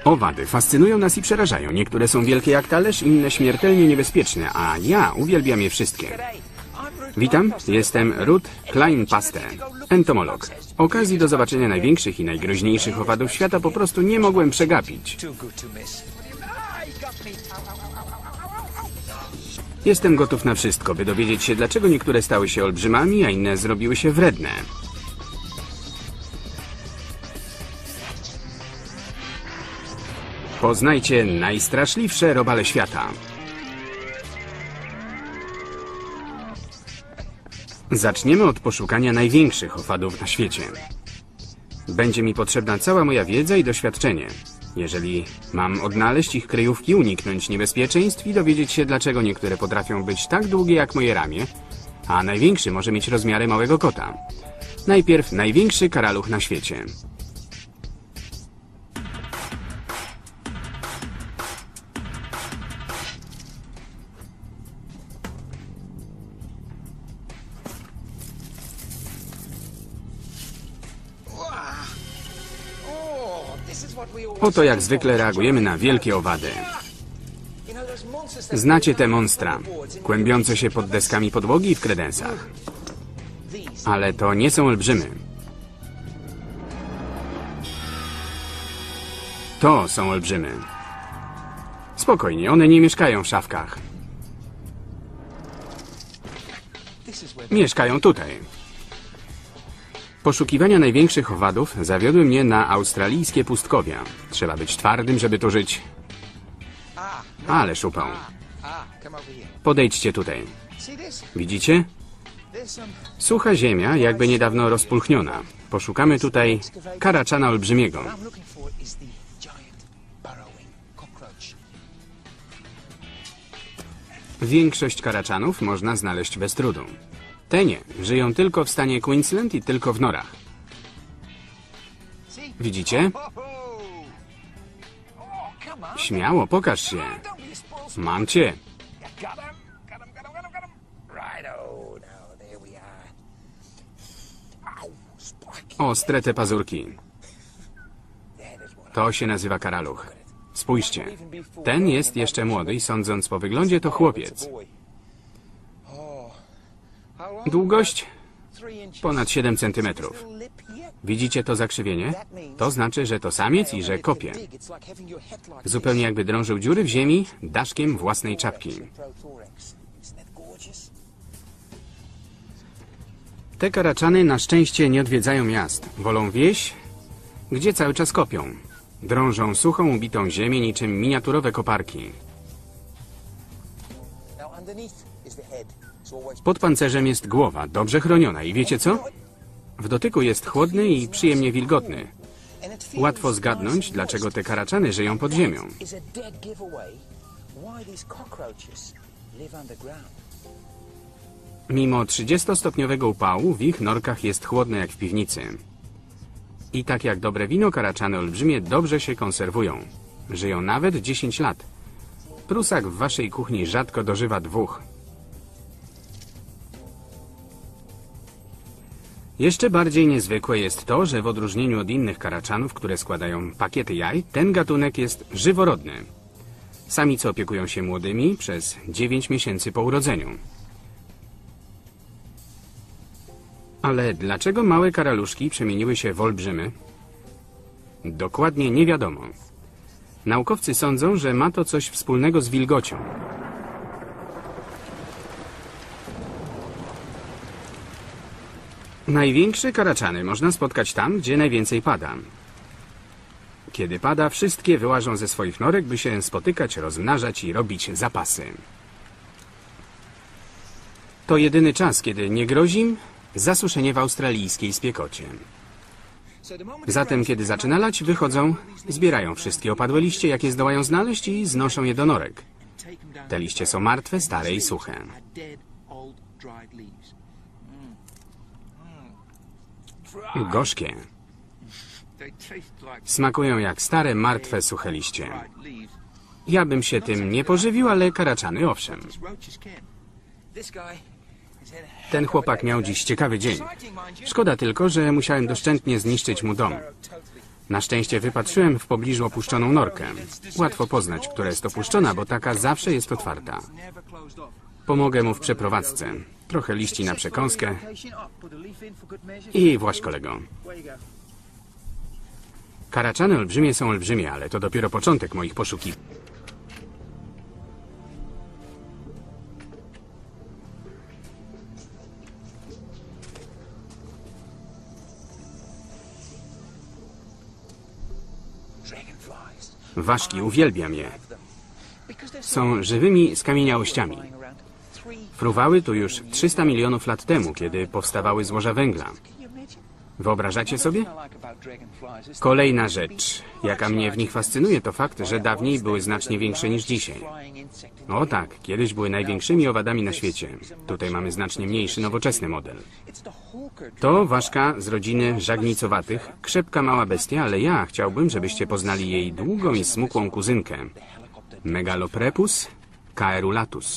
Owady fascynują nas i przerażają. Niektóre są wielkie jak talerz, inne śmiertelnie niebezpieczne, a ja uwielbiam je wszystkie. Witam, jestem Ruth Klein-Paste, entomolog. Okazji do zobaczenia największych i najgroźniejszych owadów świata po prostu nie mogłem przegapić. Jestem gotów na wszystko, by dowiedzieć się, dlaczego niektóre stały się olbrzymami, a inne zrobiły się wredne. Poznajcie najstraszliwsze robale świata. Zaczniemy od poszukania największych owadów na świecie. Będzie mi potrzebna cała moja wiedza i doświadczenie. Jeżeli mam odnaleźć ich kryjówki, uniknąć niebezpieczeństw i dowiedzieć się, dlaczego niektóre potrafią być tak długie jak moje ramię, a największy może mieć rozmiary małego kota. Najpierw największy karaluch na świecie. Oto jak zwykle reagujemy na wielkie owady. Znacie te monstra, kłębiące się pod deskami podłogi i w kredensach. Ale to nie są olbrzymy. To są olbrzymy. Spokojnie, one nie mieszkają w szafkach. Mieszkają tutaj. Poszukiwania największych owadów zawiodły mnie na australijskie pustkowia. Trzeba być twardym, żeby tu żyć. Ale szupał. Podejdźcie tutaj. Widzicie? Sucha ziemia, jakby niedawno rozpulchniona. Poszukamy tutaj karaczana olbrzymiego. Większość karaczanów można znaleźć bez trudu. Te nie. Żyją tylko w stanie Queensland i tylko w norach. Widzicie? Śmiało, pokaż się. Mam cię. Ostre te pazurki. To się nazywa karaluch. Spójrzcie. Ten jest jeszcze młody i sądząc po wyglądzie to chłopiec. Długość? Ponad 7 centymetrów. Widzicie to zakrzywienie? To znaczy, że to samiec i że kopie. Zupełnie jakby drążył dziury w ziemi daszkiem własnej czapki. Te karaczany na szczęście nie odwiedzają miast. Wolą wieś, gdzie cały czas kopią. Drążą suchą, ubitą ziemię niczym miniaturowe koparki. Pod pancerzem jest głowa, dobrze chroniona i wiecie co? W dotyku jest chłodny i przyjemnie wilgotny. Łatwo zgadnąć, dlaczego te karaczany żyją pod ziemią. Mimo 30-stopniowego upału w ich norkach jest chłodno jak w piwnicy. I tak jak dobre wino, karaczany olbrzymie dobrze się konserwują. Żyją nawet 10 lat. Prusak w waszej kuchni rzadko dożywa 2. Jeszcze bardziej niezwykłe jest to, że w odróżnieniu od innych karaczanów, które składają pakiety jaj, ten gatunek jest żyworodny. Samice opiekują się młodymi przez 9 miesięcy po urodzeniu. Ale dlaczego małe karaluszki przemieniły się w olbrzymy? Dokładnie nie wiadomo. Naukowcy sądzą, że ma to coś wspólnego z wilgocią. Największe karaczany można spotkać tam, gdzie najwięcej pada. Kiedy pada, wszystkie wyłażą ze swoich norek, by się spotykać, rozmnażać i robić zapasy. To jedyny czas, kiedy nie grozi im zasuszenie w australijskiej spiekocie. Zatem, kiedy zaczyna lać, wychodzą, zbierają wszystkie opadłe liście, jakie zdołają znaleźć i znoszą je do norek. Te liście są martwe, stare i suche. Gorzkie. Smakują jak stare, martwe, suche liście. Ja bym się tym nie pożywił, ale karaczany owszem. Ten chłopak miał dziś ciekawy dzień. Szkoda tylko, że musiałem doszczętnie zniszczyć mu dom. Na szczęście wypatrzyłem w pobliżu opuszczoną norkę. Łatwo poznać, która jest opuszczona, bo taka zawsze jest otwarta. Pomogę mu w przeprowadzce. Trochę liści na przekąskę. I właś, kolego. Karaczany olbrzymie są olbrzymie, ale to dopiero początek moich poszukiwań. Ważki, uwielbiam je. Są żywymi skamieniałościami. Fruwały tu już 300 milionów lat temu, kiedy powstawały złoża węgla. Wyobrażacie sobie? Kolejna rzecz, jaka mnie w nich fascynuje, to fakt, że dawniej były znacznie większe niż dzisiaj. O tak, kiedyś były największymi owadami na świecie. Tutaj mamy znacznie mniejszy, nowoczesny model. To ważka z rodziny żagnicowatych, krzepka mała bestia, ale ja chciałbym, żebyście poznali jej długą i smukłą kuzynkę. Megaloprepus caerulatus.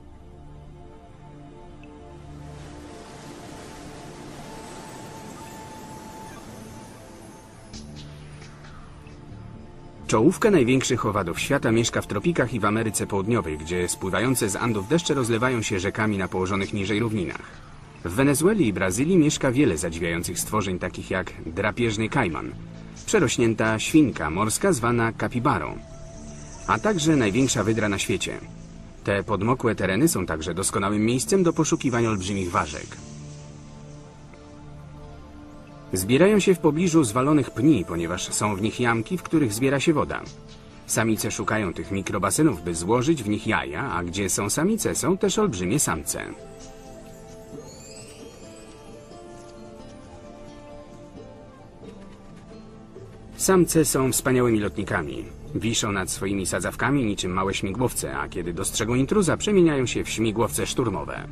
Czołówka największych owadów świata mieszka w tropikach i w Ameryce Południowej, gdzie spływające z Andów deszcze rozlewają się rzekami na położonych niżej równinach. W Wenezueli i Brazylii mieszka wiele zadziwiających stworzeń, takich jak drapieżny kajman, przerośnięta świnka morska zwana kapibarą, a także największa wydra na świecie. Te podmokłe tereny są także doskonałym miejscem do poszukiwań olbrzymich ważek. Zbierają się w pobliżu zwalonych pni, ponieważ są w nich jamki, w których zbiera się woda. Samice szukają tych mikrobasenów, by złożyć w nich jaja, a gdzie są samice, są też olbrzymie samce. Samce są wspaniałymi lotnikami. Wiszą nad swoimi sadzawkami niczym małe śmigłowce, a kiedy dostrzegą intruza, przemieniają się w śmigłowce szturmowe.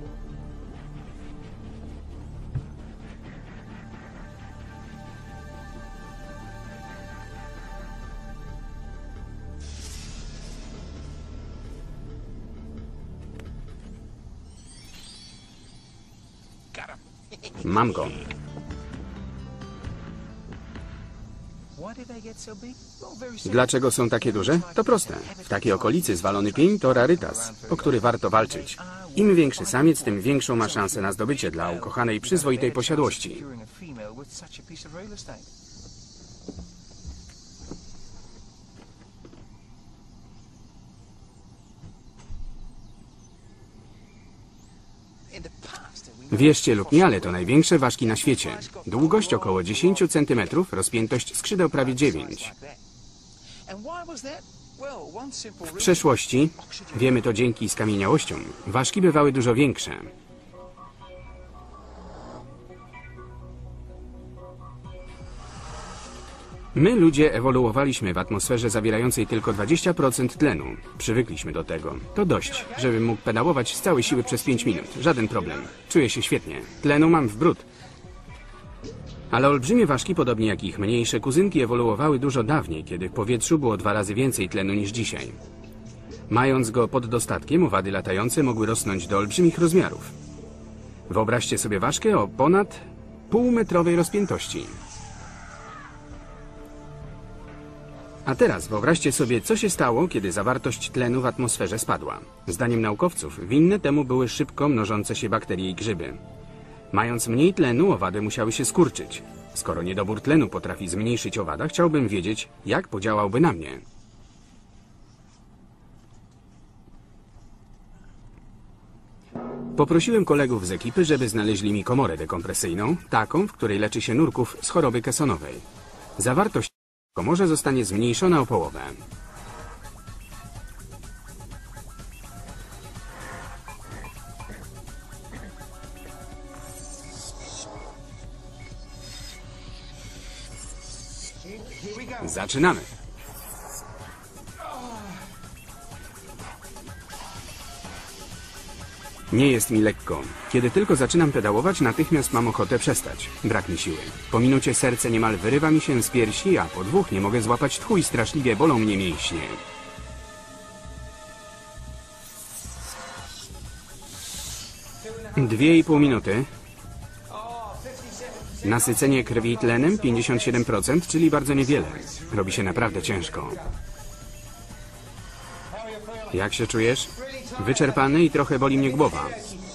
Mam go. Dlaczego są takie duże? To proste. W takiej okolicy zwalony pień to rarytas, o który warto walczyć. Im większy samiec, tym większą ma szansę na zdobycie dla ukochanej przyzwoitej posiadłości. Wierzcie lub nie, ale to największe ważki na świecie. Długość około 10 cm, rozpiętość skrzydeł prawie 9. W przeszłości, wiemy to dzięki skamieniałościom, ważki bywały dużo większe. My, ludzie, ewoluowaliśmy w atmosferze zawierającej tylko 20% tlenu. Przywykliśmy do tego. To dość, żebym mógł pedałować z całej siły przez 5 minut. Żaden problem. Czuję się świetnie. Tlenu mam w bród. Ale olbrzymie ważki, podobnie jak ich mniejsze kuzynki, ewoluowały dużo dawniej, kiedy w powietrzu było 2 razy więcej tlenu niż dzisiaj. Mając go pod dostatkiem, owady latające mogły rosnąć do olbrzymich rozmiarów. Wyobraźcie sobie ważkę o ponad półmetrowej rozpiętości. A teraz wyobraźcie sobie, co się stało, kiedy zawartość tlenu w atmosferze spadła. Zdaniem naukowców winne temu były szybko mnożące się bakterie i grzyby. Mając mniej tlenu, owady musiały się skurczyć. Skoro niedobór tlenu potrafi zmniejszyć owada, chciałbym wiedzieć, jak podziałałby na mnie. Poprosiłem kolegów z ekipy, żeby znaleźli mi komorę dekompresyjną, taką, w której leczy się nurków z choroby kesonowej. Zawartość w komorze zostanie zmniejszona o połowę. Zaczynamy. Nie jest mi lekko. Kiedy tylko zaczynam pedałować, natychmiast mam ochotę przestać. Brak mi siły. Po minucie serce niemal wyrywa mi się z piersi, a po 2 nie mogę złapać tchu i straszliwie bolą mnie mięśnie. Nasycenie krwi tlenem 57%, czyli bardzo niewiele. Robi się naprawdę ciężko. Jak się czujesz? Wyczerpany i trochę boli mnie głowa.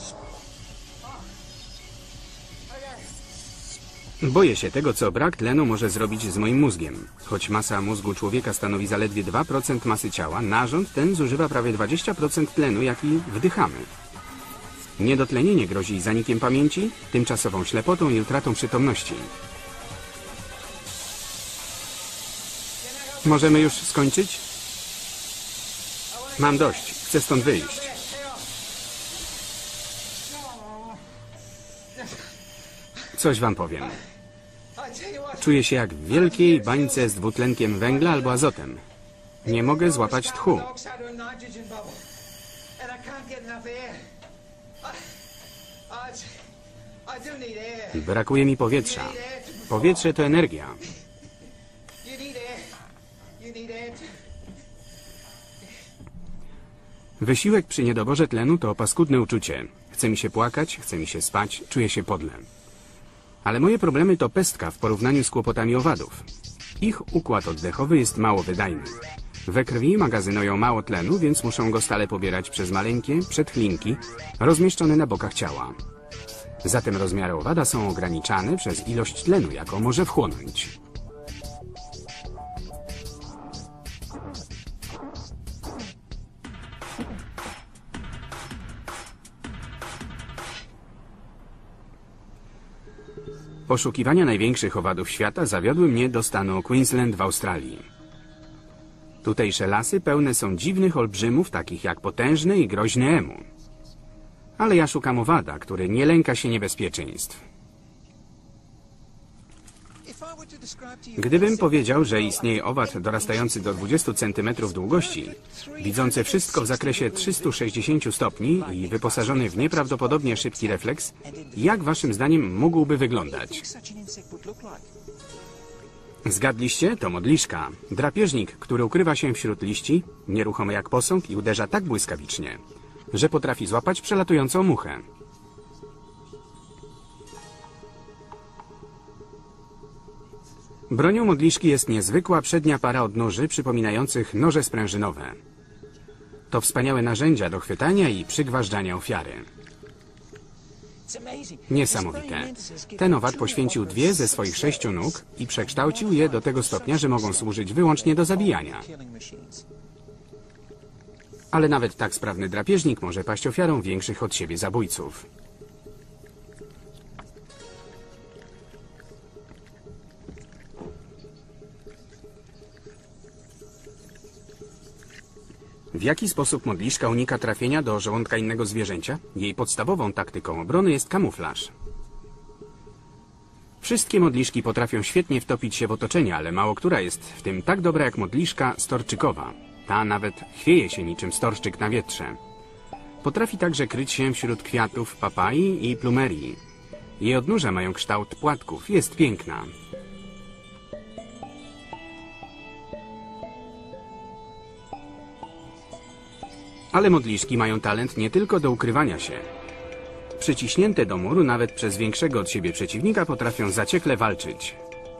Boję się tego, co brak tlenu może zrobić z moim mózgiem. Choć masa mózgu człowieka stanowi zaledwie 2% masy ciała, narząd ten zużywa prawie 20% tlenu, jaki wdychamy. Niedotlenienie grozi zanikiem pamięci, tymczasową ślepotą i utratą przytomności. Możemy już skończyć? Mam dość. Chcę stąd wyjść. Coś wam powiem. Czuję się jak w wielkiej bańce z dwutlenkiem węgla albo azotem. Nie mogę złapać tchu. Brakuje mi powietrza. Powietrze to energia. Wysiłek przy niedoborze tlenu to paskudne uczucie. Chce mi się płakać, chce mi się spać, czuję się podle. Ale moje problemy to pestka w porównaniu z kłopotami owadów. Ich układ oddechowy jest mało wydajny. We krwi magazynują mało tlenu, więc muszą go stale pobierać przez maleńkie przedchlinki rozmieszczone na bokach ciała. Zatem rozmiary owada są ograniczane przez ilość tlenu, jaką może wchłonąć. Poszukiwania największych owadów świata zawiodły mnie do stanu Queensland w Australii. Tutejsze lasy pełne są dziwnych olbrzymów, takich jak potężny i groźny emu. Ale ja szukam owada, który nie lęka się niebezpieczeństw. Gdybym powiedział, że istnieje owad dorastający do 20 cm długości, widzący wszystko w zakresie 360 stopni i wyposażony w nieprawdopodobnie szybki refleks, jak waszym zdaniem mógłby wyglądać? Zgadliście? To modliszka. Drapieżnik, który ukrywa się wśród liści, nieruchomy jak posąg i uderza tak błyskawicznie, że potrafi złapać przelatującą muchę. Bronią modliszki jest niezwykła przednia para odnóży przypominających noże sprężynowe. To wspaniałe narzędzia do chwytania i przygważdżania ofiary. Niesamowite. Ten owad poświęcił 2 ze swoich 6 nóg i przekształcił je do tego stopnia, że mogą służyć wyłącznie do zabijania. Ale nawet tak sprawny drapieżnik może paść ofiarą większych od siebie zabójców. W jaki sposób modliszka unika trafienia do żołądka innego zwierzęcia? Jej podstawową taktyką obrony jest kamuflaż. Wszystkie modliszki potrafią świetnie wtopić się w otoczenie, ale mało która jest w tym tak dobra jak modliszka storczykowa. Ta nawet chwieje się niczym storczyk na wietrze. Potrafi także kryć się wśród kwiatów papai i plumerii. Jej odnóża mają kształt płatków. Jest piękna. Ale modliszki mają talent nie tylko do ukrywania się. Przyciśnięte do muru nawet przez większego od siebie przeciwnika potrafią zaciekle walczyć.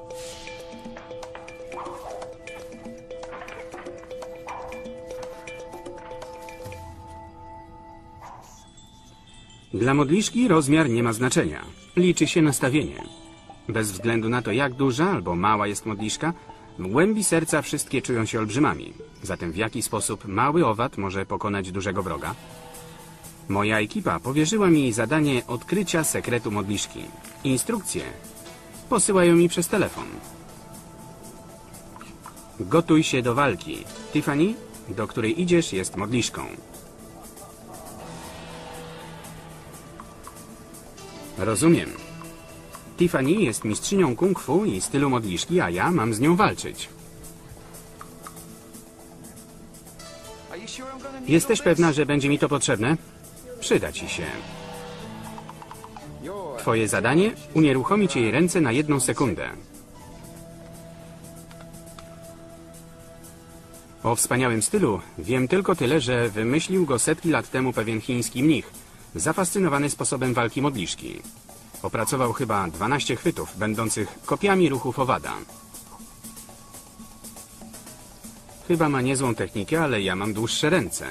Dla modliszki rozmiar nie ma znaczenia. Liczy się nastawienie. Bez względu na to, jak duża albo mała jest modliszka, w głębi serca wszystkie czują się olbrzymami. Zatem w jaki sposób mały owad może pokonać dużego wroga? Moja ekipa powierzyła mi zadanie odkrycia sekretu modliszki. Instrukcje posyłają mi przez telefon. Gotuj się do walki. Tiffany, do której idziesz, jest modliszką. Rozumiem. Tiffany jest mistrzynią kung fu i stylu modliszki, a ja mam z nią walczyć. Jesteś pewna, że będzie mi to potrzebne? Przyda ci się. Twoje zadanie? Unieruchomić jej ręce na 1 sekundę. O wspaniałym stylu wiem tylko tyle, że wymyślił go setki lat temu pewien chiński mnich, zafascynowany sposobem walki modliszki. Opracował chyba 12 chwytów, będących kopiami ruchów owada. Chyba ma niezłą technikę, ale ja mam dłuższe ręce.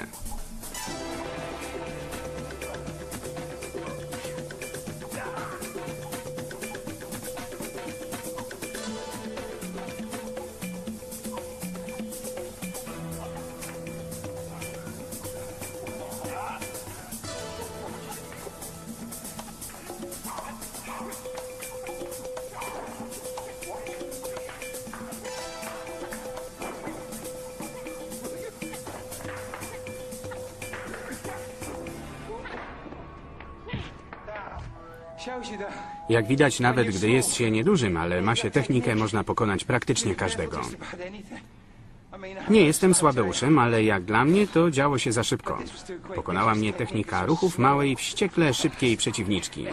Jak widać, nawet gdy jest się niedużym, ale ma się technikę, można pokonać praktycznie każdego. Nie jestem słabeuszem, ale jak dla mnie to działo się za szybko. Pokonała mnie technika ruchów małej, wściekle szybkiej przeciwniczki.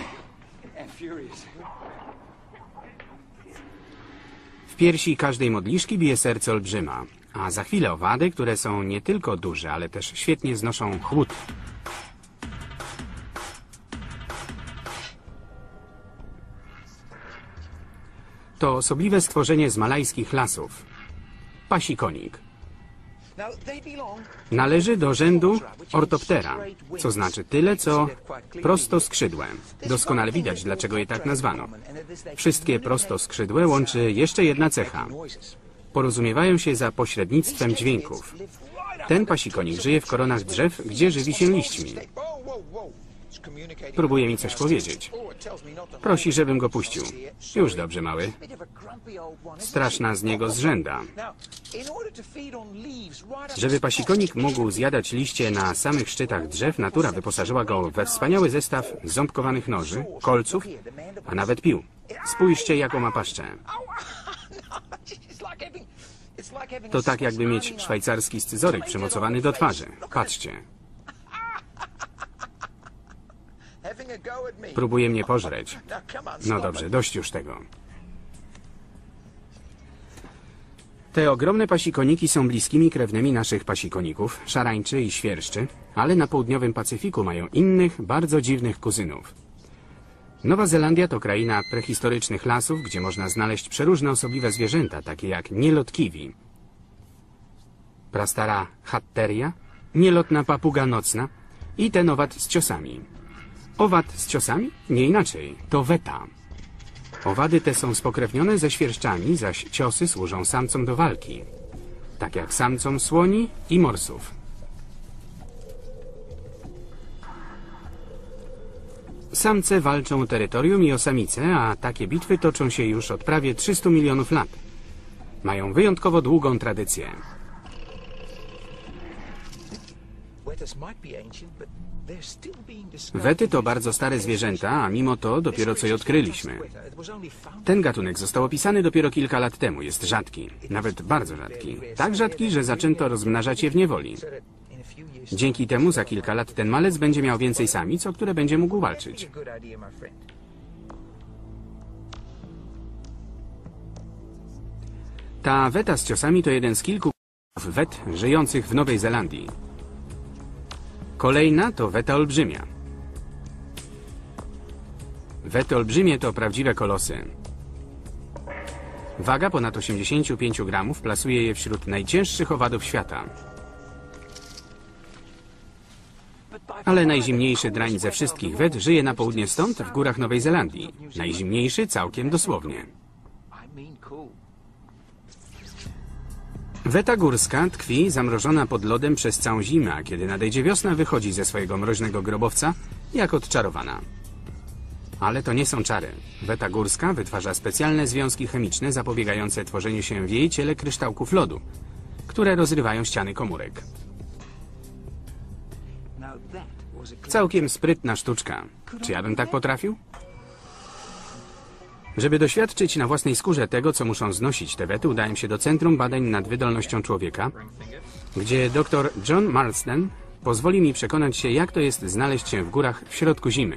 W piersi każdej modliszki bije serce olbrzyma, a za chwilę owady, które są nie tylko duże, ale też świetnie znoszą chłód. To osobliwe stworzenie z malajskich lasów. Pasikonik. Należy do rzędu Orthoptera, co znaczy tyle, co prostoskrzydłe. Doskonale widać, dlaczego je tak nazwano. Wszystkie prostoskrzydłe łączy jeszcze jedna cecha. Porozumiewają się za pośrednictwem dźwięków. Ten pasikonik żyje w koronach drzew, gdzie żywi się liśćmi. Próbuje mi coś powiedzieć. Prosi, żebym go puścił. Już dobrze, mały. Straszna z niego zrzęda. Żeby pasikonik mógł zjadać liście na samych szczytach drzew, natura wyposażyła go we wspaniały zestaw ząbkowanych noży, kolców, a nawet pił. Spójrzcie, jaką ma paszczę. To tak, jakby mieć szwajcarski scyzoryk przymocowany do twarzy. Patrzcie. Próbuje mnie pożreć. No dobrze, dość już tego. Te ogromne pasikoniki są bliskimi krewnymi naszych pasikoników, szarańczy i świerszczy, ale na południowym Pacyfiku mają innych, bardzo dziwnych kuzynów. Nowa Zelandia to kraina prehistorycznych lasów, gdzie można znaleźć przeróżne osobliwe zwierzęta, takie jak nielot kiwi, prastara hatteria, nielotna papuga nocna i ten owad z ciosami. Owad z ciosami? Nie inaczej, to weta. Owady te są spokrewnione ze świerszczami, zaś ciosy służą samcom do walki, tak jak samcom słoni i morsów. Samce walczą o terytorium i o samice, a takie bitwy toczą się już od prawie 300 milionów lat. Mają wyjątkowo długą tradycję. Wety to bardzo stare zwierzęta, a mimo to dopiero co je odkryliśmy. Ten gatunek został opisany dopiero kilka lat temu. Jest rzadki, nawet bardzo rzadki. Tak rzadki, że zaczęto rozmnażać je w niewoli. Dzięki temu za kilka lat ten malec będzie miał więcej samic, o które będzie mógł walczyć. Ta weta z ciosami to jeden z kilku wet żyjących w Nowej Zelandii. Kolejna to weta olbrzymia. Wety olbrzymie to prawdziwe kolosy. Waga ponad 85 gramów plasuje je wśród najcięższych owadów świata. Ale najzimniejszy drań ze wszystkich wet żyje na południe stąd, w górach Nowej Zelandii. Najzimniejszy całkiem dosłownie. Weta górska tkwi zamrożona pod lodem przez całą zimę, a kiedy nadejdzie wiosna, wychodzi ze swojego mroźnego grobowca jak odczarowana. Ale to nie są czary. Weta górska wytwarza specjalne związki chemiczne zapobiegające tworzeniu się w jej ciele kryształków lodu, które rozrywają ściany komórek. Całkiem sprytna sztuczka. Czy ja bym tak potrafił? Żeby doświadczyć na własnej skórze tego, co muszą znosić te wety, udałem się do Centrum Badań nad Wydolnością Człowieka, gdzie dr John Marsden pozwoli mi przekonać się, jak to jest znaleźć się w górach w środku zimy.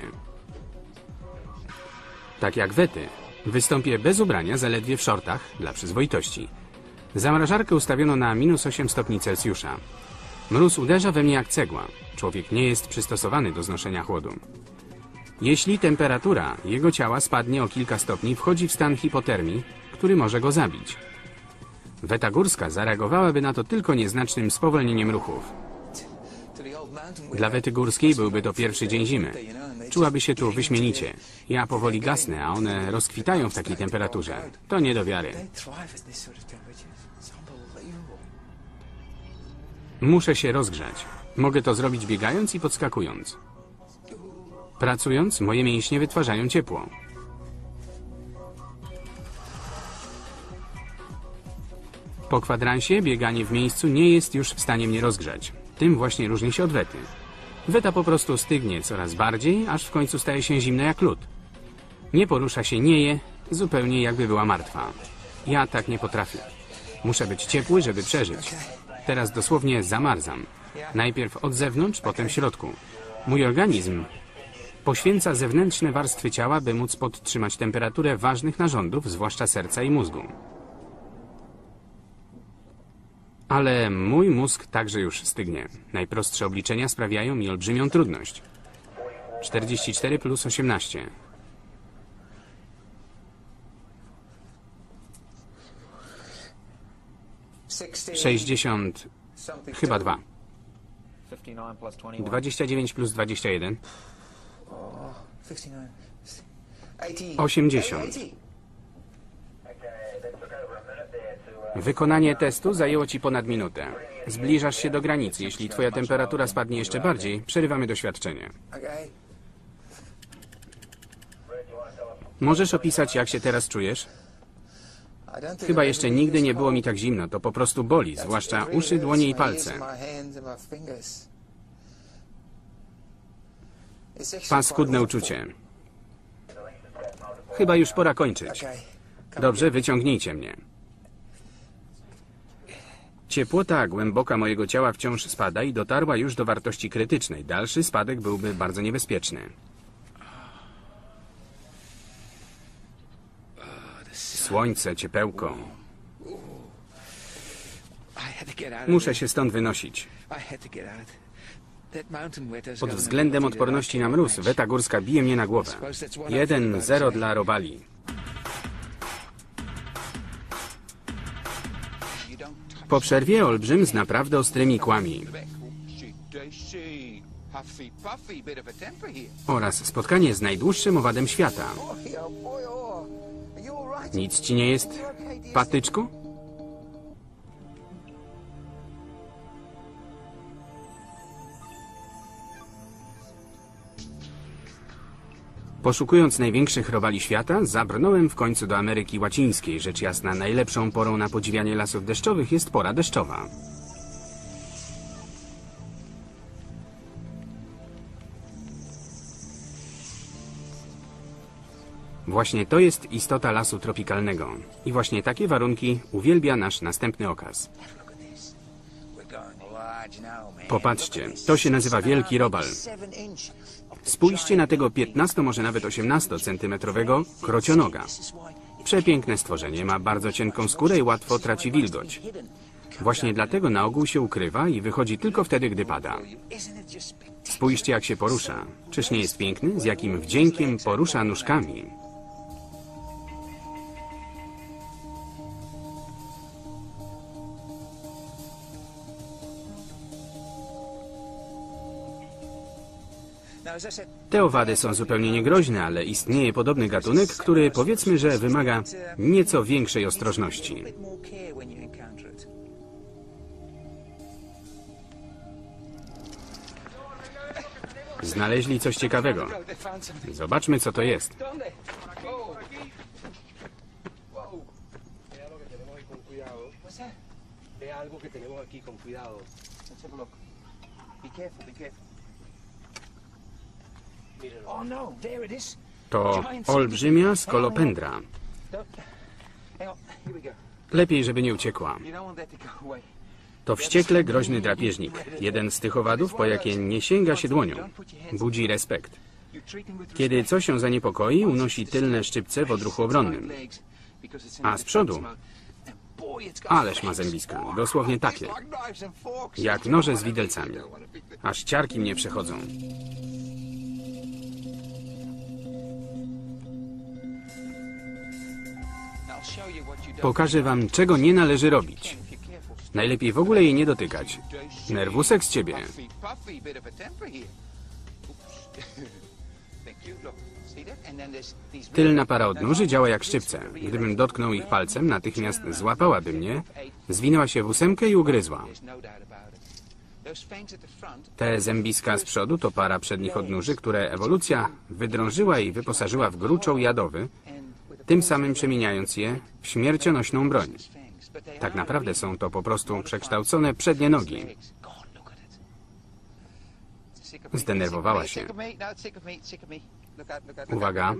Tak jak wety, wystąpię bez ubrania, zaledwie w szortach, dla przyzwoitości. Zamrażarkę ustawiono na -8 stopni Celsjusza. Mróz uderza we mnie jak cegła. Człowiek nie jest przystosowany do znoszenia chłodu. Jeśli temperatura jego ciała spadnie o kilka stopni, wchodzi w stan hipotermii, który może go zabić. Weta górska zareagowałaby na to tylko nieznacznym spowolnieniem ruchów. Dla wety górskiej byłby to pierwszy dzień zimy. Czułaby się tu wyśmienicie. Ja powoli gasnę, a one rozkwitają w takiej temperaturze. To nie do wiary. Muszę się rozgrzać. Mogę to zrobić biegając i podskakując. Pracując, moje mięśnie wytwarzają ciepło. Po kwadransie bieganie w miejscu nie jest już w stanie mnie rozgrzać. Tym właśnie różni się od wety. Weta po prostu stygnie coraz bardziej, aż w końcu staje się zimna jak lód. Nie porusza się, nie je, zupełnie jakby była martwa. Ja tak nie potrafię. Muszę być ciepły, żeby przeżyć. Teraz dosłownie zamarzam. Najpierw od zewnątrz, potem w środku. Mój organizm poświęca zewnętrzne warstwy ciała, by móc podtrzymać temperaturę ważnych narządów, zwłaszcza serca i mózgu. Ale mój mózg także już stygnie. Najprostsze obliczenia sprawiają mi olbrzymią trudność. 44 plus 18. 60... chyba 2. 29 plus 21. 80. Wykonanie testu zajęło ci ponad minutę. Zbliżasz się do granicy. Jeśli twoja temperatura spadnie jeszcze bardziej, przerywamy doświadczenie. Możesz opisać, jak się teraz czujesz? Chyba jeszcze nigdy nie było mi tak zimno. To po prostu boli, zwłaszcza uszy, dłonie i palce. Paskudne uczucie. Chyba już pora kończyć. Dobrze, wyciągnijcie mnie. Ciepłota głęboka mojego ciała wciąż spada i dotarła już do wartości krytycznej. Dalszy spadek byłby bardzo niebezpieczny. Słońce, ciepełko. Muszę się stąd wynosić. Pod względem odporności na mróz, weta górska bije mnie na głowę. 1-0 dla robali. Po przerwie olbrzym z naprawdę ostrymi kłami. Oraz spotkanie z najdłuższym owadem świata. Nic ci nie jest, patyczku? Poszukując największych robali świata, zabrnąłem w końcu do Ameryki Łacińskiej. Rzecz jasna, najlepszą porą na podziwianie lasów deszczowych jest pora deszczowa. Właśnie to jest istota lasu tropikalnego. I właśnie takie warunki uwielbia nasz następny okaz. Popatrzcie, to się nazywa wielki robal. Spójrzcie na tego 15, może nawet 18-centymetrowego krocionoga. Przepiękne stworzenie, ma bardzo cienką skórę i łatwo traci wilgoć. Właśnie dlatego na ogół się ukrywa i wychodzi tylko wtedy, gdy pada. Spójrzcie, jak się porusza. Czyż nie jest piękny? Z jakim wdziękiem porusza nóżkami. Te owady są zupełnie niegroźne, ale istnieje podobny gatunek, który powiedzmy, że wymaga nieco większej ostrożności. Znaleźli coś ciekawego. Zobaczmy, co to jest. To olbrzymia skolopendra. Lepiej, żeby nie uciekła. To wściekle groźny drapieżnik. Jeden z tych owadów, po jakie nie sięga się dłonią. Budzi respekt. Kiedy coś ją zaniepokoi, unosi tylne szczypce w odruchu obronnym. A z przodu... Ależ ma zębiska. Dosłownie takie. Jak noże z widelcami. Aż ciarki mnie przechodzą. Pokażę wam, czego nie należy robić. Najlepiej w ogóle jej nie dotykać. Nerwusek z ciebie. Tylna para odnóży działa jak szczypce. Gdybym dotknął ich palcem, natychmiast złapałaby mnie, zwinęła się w ósemkę i ugryzła. Te zębiska z przodu to para przednich odnóży, które ewolucja wydrążyła i wyposażyła w gruczoł jadowy, tym samym przemieniając je w śmiercionośną broń. Tak naprawdę są to po prostu przekształcone przednie nogi. Zdenerwowała się. Uwaga.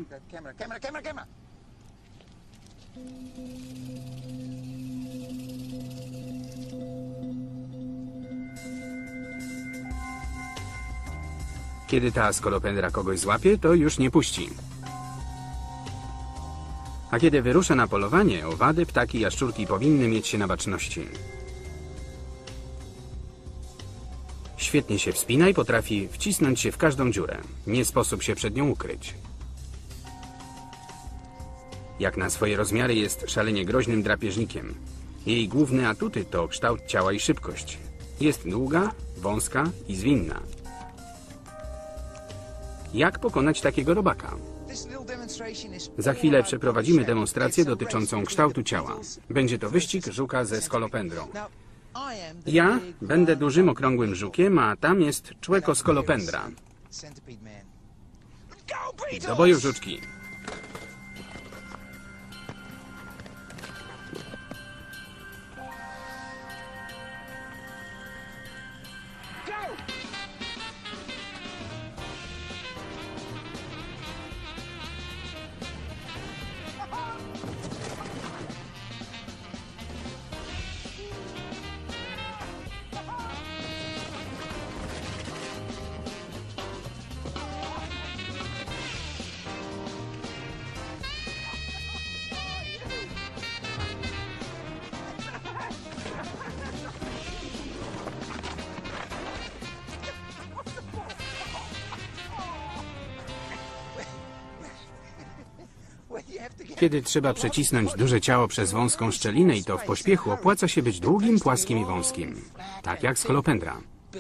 Kiedy ta skolopendra kogoś złapie, to już nie puści. A kiedy wyrusza na polowanie, owady, ptaki, jaszczurki powinny mieć się na baczności. Świetnie się wspina i potrafi wcisnąć się w każdą dziurę. Nie sposób się przed nią ukryć. Jak na swoje rozmiary jest szalenie groźnym drapieżnikiem. Jej główne atuty to kształt ciała i szybkość. Jest długa, wąska i zwinna. Jak pokonać takiego robaka? Za chwilę przeprowadzimy demonstrację dotyczącą kształtu ciała. Będzie to wyścig żuka ze skolopendrą. Ja będę dużym, okrągłym żukiem, a tam jest człeko-skolopendra. Do boju, żuczki! Kiedy trzeba przecisnąć duże ciało przez wąską szczelinę i to w pośpiechu, opłaca się być długim, płaskim i wąskim. Tak jak skolopendra.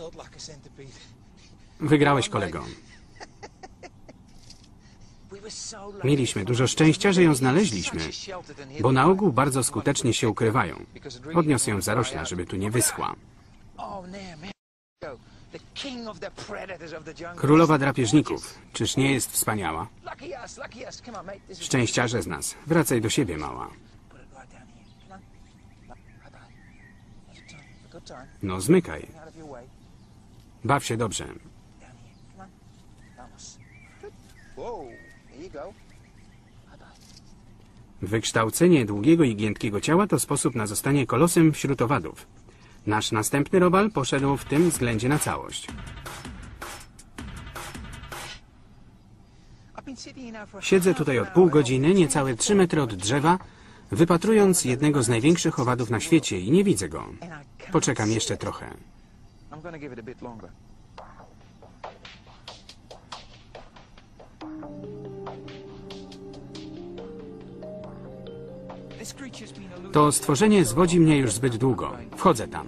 Wygrałeś, kolego. Mieliśmy dużo szczęścia, że ją znaleźliśmy, bo na ogół bardzo skutecznie się ukrywają. Odniosę ją w zarośla, żeby tu nie wyschła. Królowa drapieżników. Czyż nie jest wspaniała? Szczęściarze z nas. Wracaj do siebie, mała. No, zmykaj. Baw się dobrze. Wykształcenie długiego i giętkiego ciała to sposób na zostanie kolosem wśród owadów. Nasz następny robal poszedł w tym względzie na całość. Siedzę tutaj od pół godziny, niecałe 3 metry od drzewa, wypatrując jednego z największych owadów na świecie i nie widzę go. Poczekam jeszcze trochę. To stworzenie zwodzi mnie już zbyt długo. Wchodzę tam.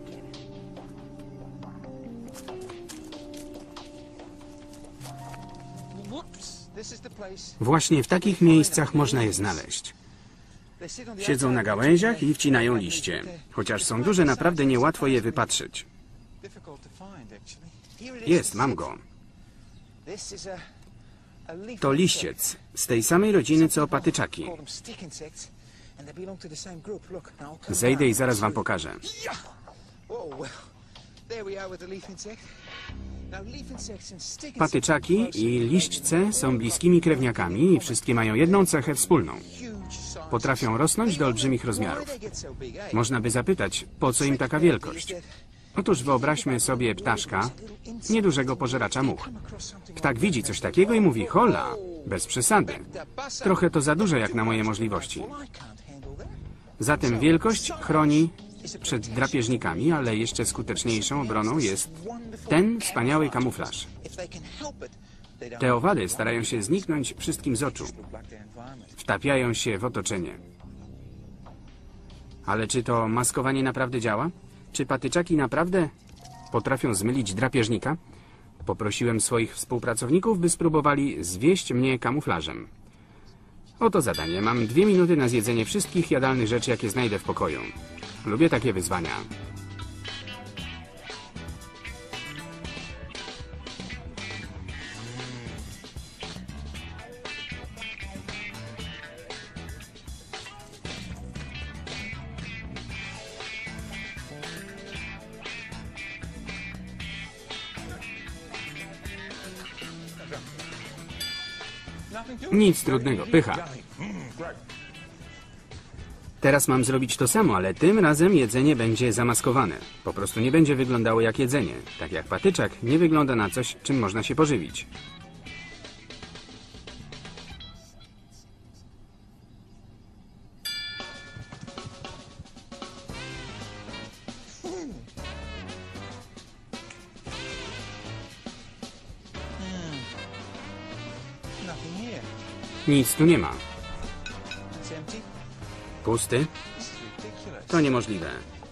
Właśnie w takich miejscach można je znaleźć. Siedzą na gałęziach i wcinają liście. Chociaż są duże, naprawdę niełatwo je wypatrzyć. Jest, mam go. To liściec, z tej samej rodziny co patyczaki. Zejdę i zaraz wam pokażę. Patyczaki i liśćce są bliskimi krewniakami i wszystkie mają jedną cechę wspólną. Potrafią rosnąć do olbrzymich rozmiarów. Można by zapytać, po co im taka wielkość? Otóż wyobraźmy sobie ptaszka, niedużego pożeracza much. Ptak widzi coś takiego i mówi, hola, bez przesady. Trochę to za duże jak na moje możliwości. Zatem wielkość chroni przed drapieżnikami, ale jeszcze skuteczniejszą obroną jest ten wspaniały kamuflaż. Te owady starają się zniknąć wszystkim z oczu. Wtapiają się w otoczenie. Ale czy to maskowanie naprawdę działa? Czy patyczaki naprawdę potrafią zmylić drapieżnika? Poprosiłem swoich współpracowników, by spróbowali zwieść mnie kamuflażem. Oto zadanie. Mam 2 minuty na zjedzenie wszystkich jadalnych rzeczy, jakie znajdę w pokoju. Lubię takie wyzwania. Nic trudnego, pycha. Teraz mam zrobić to samo, ale tym razem jedzenie będzie zamaskowane. Po prostu nie będzie wyglądało jak jedzenie. Tak jak patyczak nie wygląda na coś, czym można się pożywić. Nic tu nie ma. Pusty? To niemożliwe.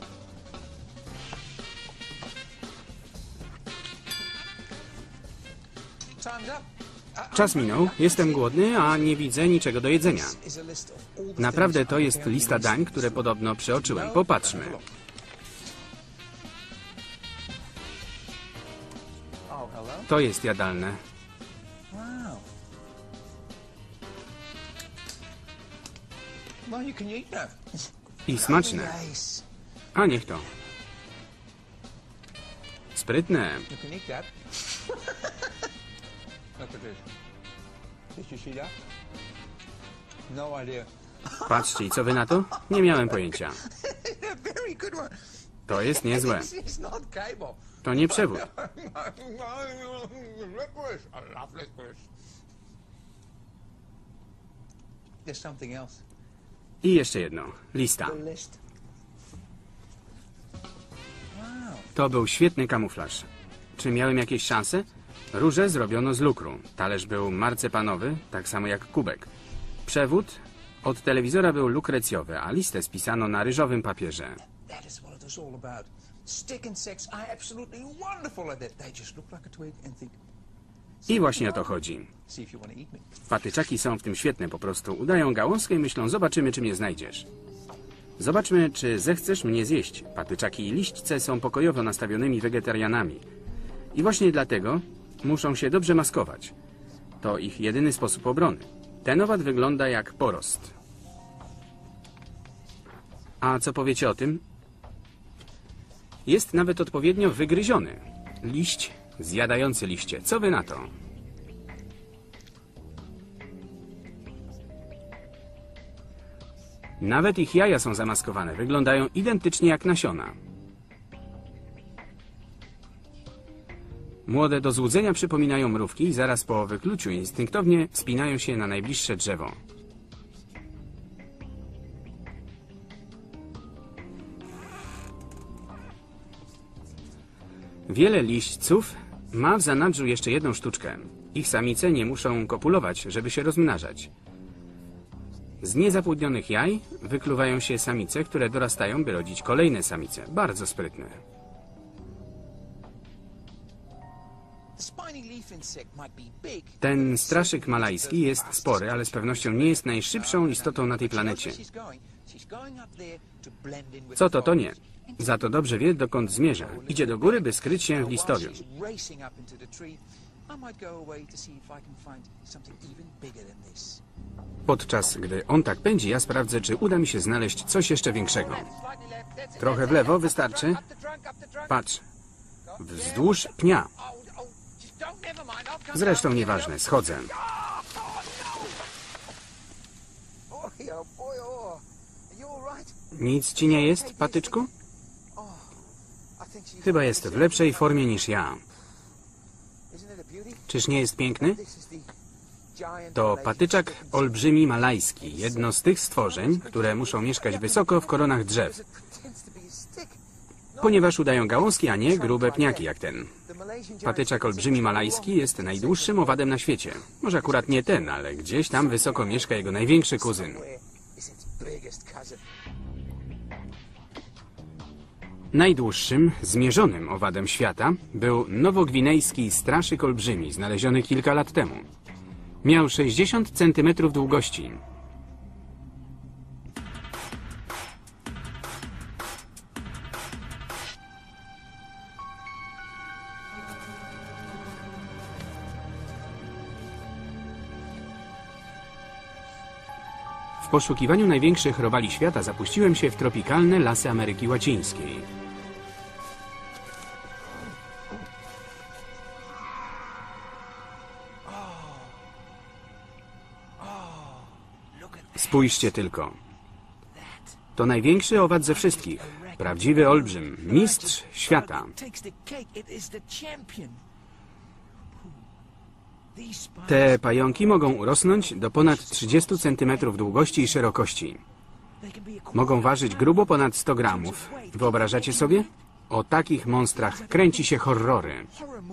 Czas minął, jestem głodny, a nie widzę niczego do jedzenia. Naprawdę to jest lista dań, które podobno przeoczyłem. Popatrzmy. To jest jadalne. I smaczne. A niech to. Sprytne. Patrzcie, i co wy na to? Nie miałem pojęcia. To jest niezłe. To nie przewód. I jeszcze jedno. Lista. To był świetny kamuflaż. Czy miałem jakieś szanse? Róże zrobiono z lukru. Talerz był marcepanowy, tak samo jak kubek. Przewód od telewizora był lukrecjowy, a listę spisano na ryżowym papierze. I właśnie o to chodzi. Patyczaki są w tym świetne, po prostu udają gałązkę i myślą, zobaczymy, czy mnie znajdziesz. Zobaczmy, czy zechcesz mnie zjeść. Patyczaki i liśćce są pokojowo nastawionymi wegetarianami. I właśnie dlatego muszą się dobrze maskować. To ich jedyny sposób obrony. Ten owad wygląda jak porost. A co powiecie o tym? Jest nawet odpowiednio wygryziony. Liść zjadający liście. Co wy na to? Nawet ich jaja są zamaskowane. Wyglądają identycznie jak nasiona. Młode do złudzenia przypominają mrówki i zaraz po wykluciu instynktownie wspinają się na najbliższe drzewo. Wiele liśćców ma w zanadrzu jeszcze jedną sztuczkę. Ich samice nie muszą kopulować, żeby się rozmnażać. Z niezapłodnionych jaj wykluwają się samice, które dorastają, by rodzić kolejne samice. Bardzo sprytne. Ten straszyk malajski jest spory, ale z pewnością nie jest najszybszą istotą na tej planecie. Co to, to nie. Za to dobrze wie, dokąd zmierza. Idzie do góry, by skryć się w listorium. Podczas gdy on tak pędzi, ja sprawdzę, czy uda mi się znaleźć coś jeszcze większego. Trochę w lewo wystarczy. Patrz. Wzdłuż pnia. Zresztą nieważne, schodzę. Nic ci nie jest, patyczku? Chyba jest w lepszej formie niż ja. Czyż nie jest piękny? To patyczak olbrzymi malajski, jedno z tych stworzeń, które muszą mieszkać wysoko w koronach drzew. Ponieważ udają gałązki, a nie grube pniaki jak ten. Patyczak olbrzymi malajski jest najdłuższym owadem na świecie. Może akurat nie ten, ale gdzieś tam wysoko mieszka jego największy kuzyn. Najdłuższym, zmierzonym owadem świata był nowogwinejski straszyk olbrzymi, znaleziony kilka lat temu. Miał 60 cm długości. W poszukiwaniu największych robali świata zapuściłem się w tropikalne lasy Ameryki Łacińskiej. Spójrzcie tylko. To największy owad ze wszystkich. Prawdziwy olbrzym. Mistrz świata. Te pająki mogą urosnąć do ponad 30 cm długości i szerokości. Mogą ważyć grubo ponad 100 gramów. Wyobrażacie sobie? O takich monstrach kręci się horrory.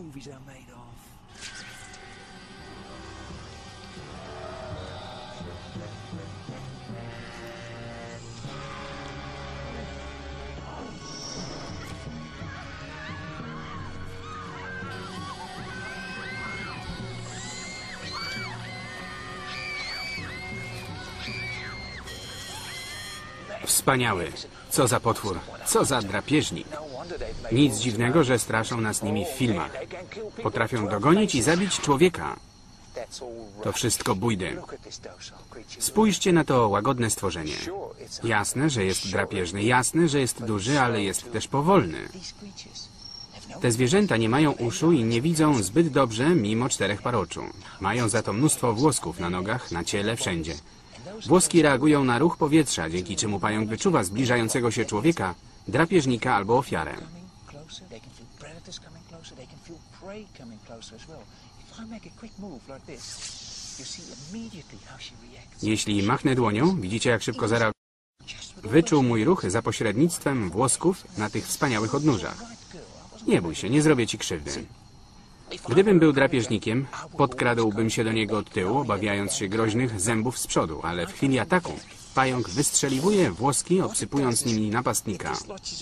Wspaniały. Co za potwór. Co za drapieżnik. Nic dziwnego, że straszą nas nimi w filmach. Potrafią dogonić i zabić człowieka. To wszystko bójdy. Spójrzcie na to łagodne stworzenie. Jasne, że jest drapieżny. Jasne, że jest duży, ale jest też powolny. Te zwierzęta nie mają uszu i nie widzą zbyt dobrze mimo 4 par oczu. Mają za to mnóstwo włosków na nogach, na ciele, wszędzie. Włoski reagują na ruch powietrza, dzięki czemu pająk wyczuwa zbliżającego się człowieka, drapieżnika albo ofiarę. Jeśli machnę dłonią, widzicie jak szybko zareaguje. Wyczuł mój ruch za pośrednictwem włosków na tych wspaniałych odnóżach. Nie bój się, nie zrobię ci krzywdy. Gdybym był drapieżnikiem, podkradłbym się do niego od tyłu, obawiając się groźnych zębów z przodu, ale w chwili ataku pająk wystrzeliwuje włoski, obsypując nimi napastnika.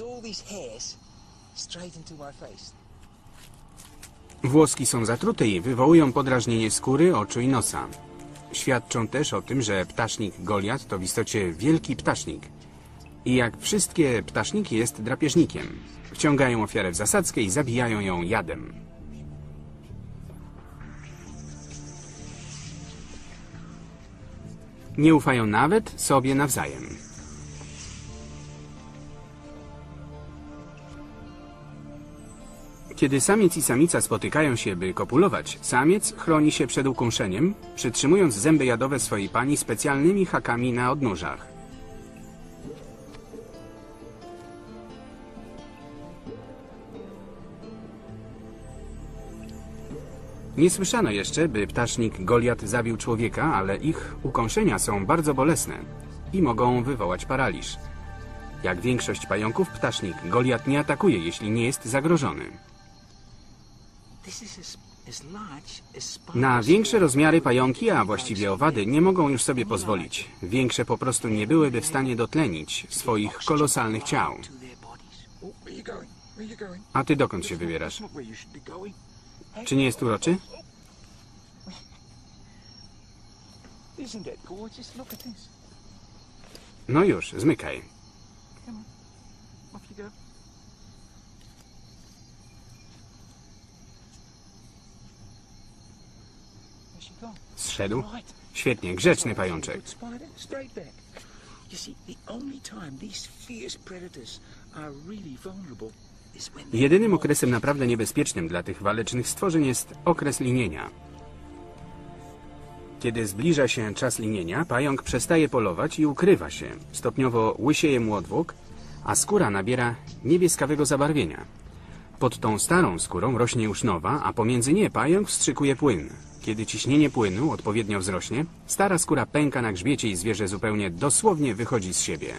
Włoski są zatrute i wywołują podrażnienie skóry, oczu i nosa. Świadczą też o tym, że ptasznik Goliat to w istocie wielki ptasznik. I jak wszystkie ptaszniki jest drapieżnikiem. Wciągają ofiarę w zasadzkę i zabijają ją jadem. Nie ufają nawet sobie nawzajem. Kiedy samiec i samica spotykają się, by kopulować, samiec chroni się przed ukąszeniem, przytrzymując zęby jadowe swojej pani specjalnymi hakami na odnóżach. Nie słyszano jeszcze, by ptasznik Goliat zabił człowieka, ale ich ukąszenia są bardzo bolesne i mogą wywołać paraliż. Jak większość pająków, ptasznik Goliat nie atakuje, jeśli nie jest zagrożony. Na większe rozmiary pająki, a właściwie owady, nie mogą już sobie pozwolić. Większe po prostu nie byłyby w stanie dotlenić swoich kolosalnych ciał. A ty dokąd się wybierasz? Czy nie jest uroczy? No już, zmykaj. Zszedł? Świetnie, grzeczny pajączek. Jedynym okresem naprawdę niebezpiecznym dla tych walecznych stworzeń jest okres linienia. Kiedy zbliża się czas linienia, pająk przestaje polować i ukrywa się. Stopniowo łysieje mu odwłok, a skóra nabiera niebieskawego zabarwienia. Pod tą starą skórą rośnie już nowa, a pomiędzy nie pająk wstrzykuje płyn. Kiedy ciśnienie płynu odpowiednio wzrośnie, stara skóra pęka na grzbiecie i zwierzę zupełnie dosłownie wychodzi z siebie.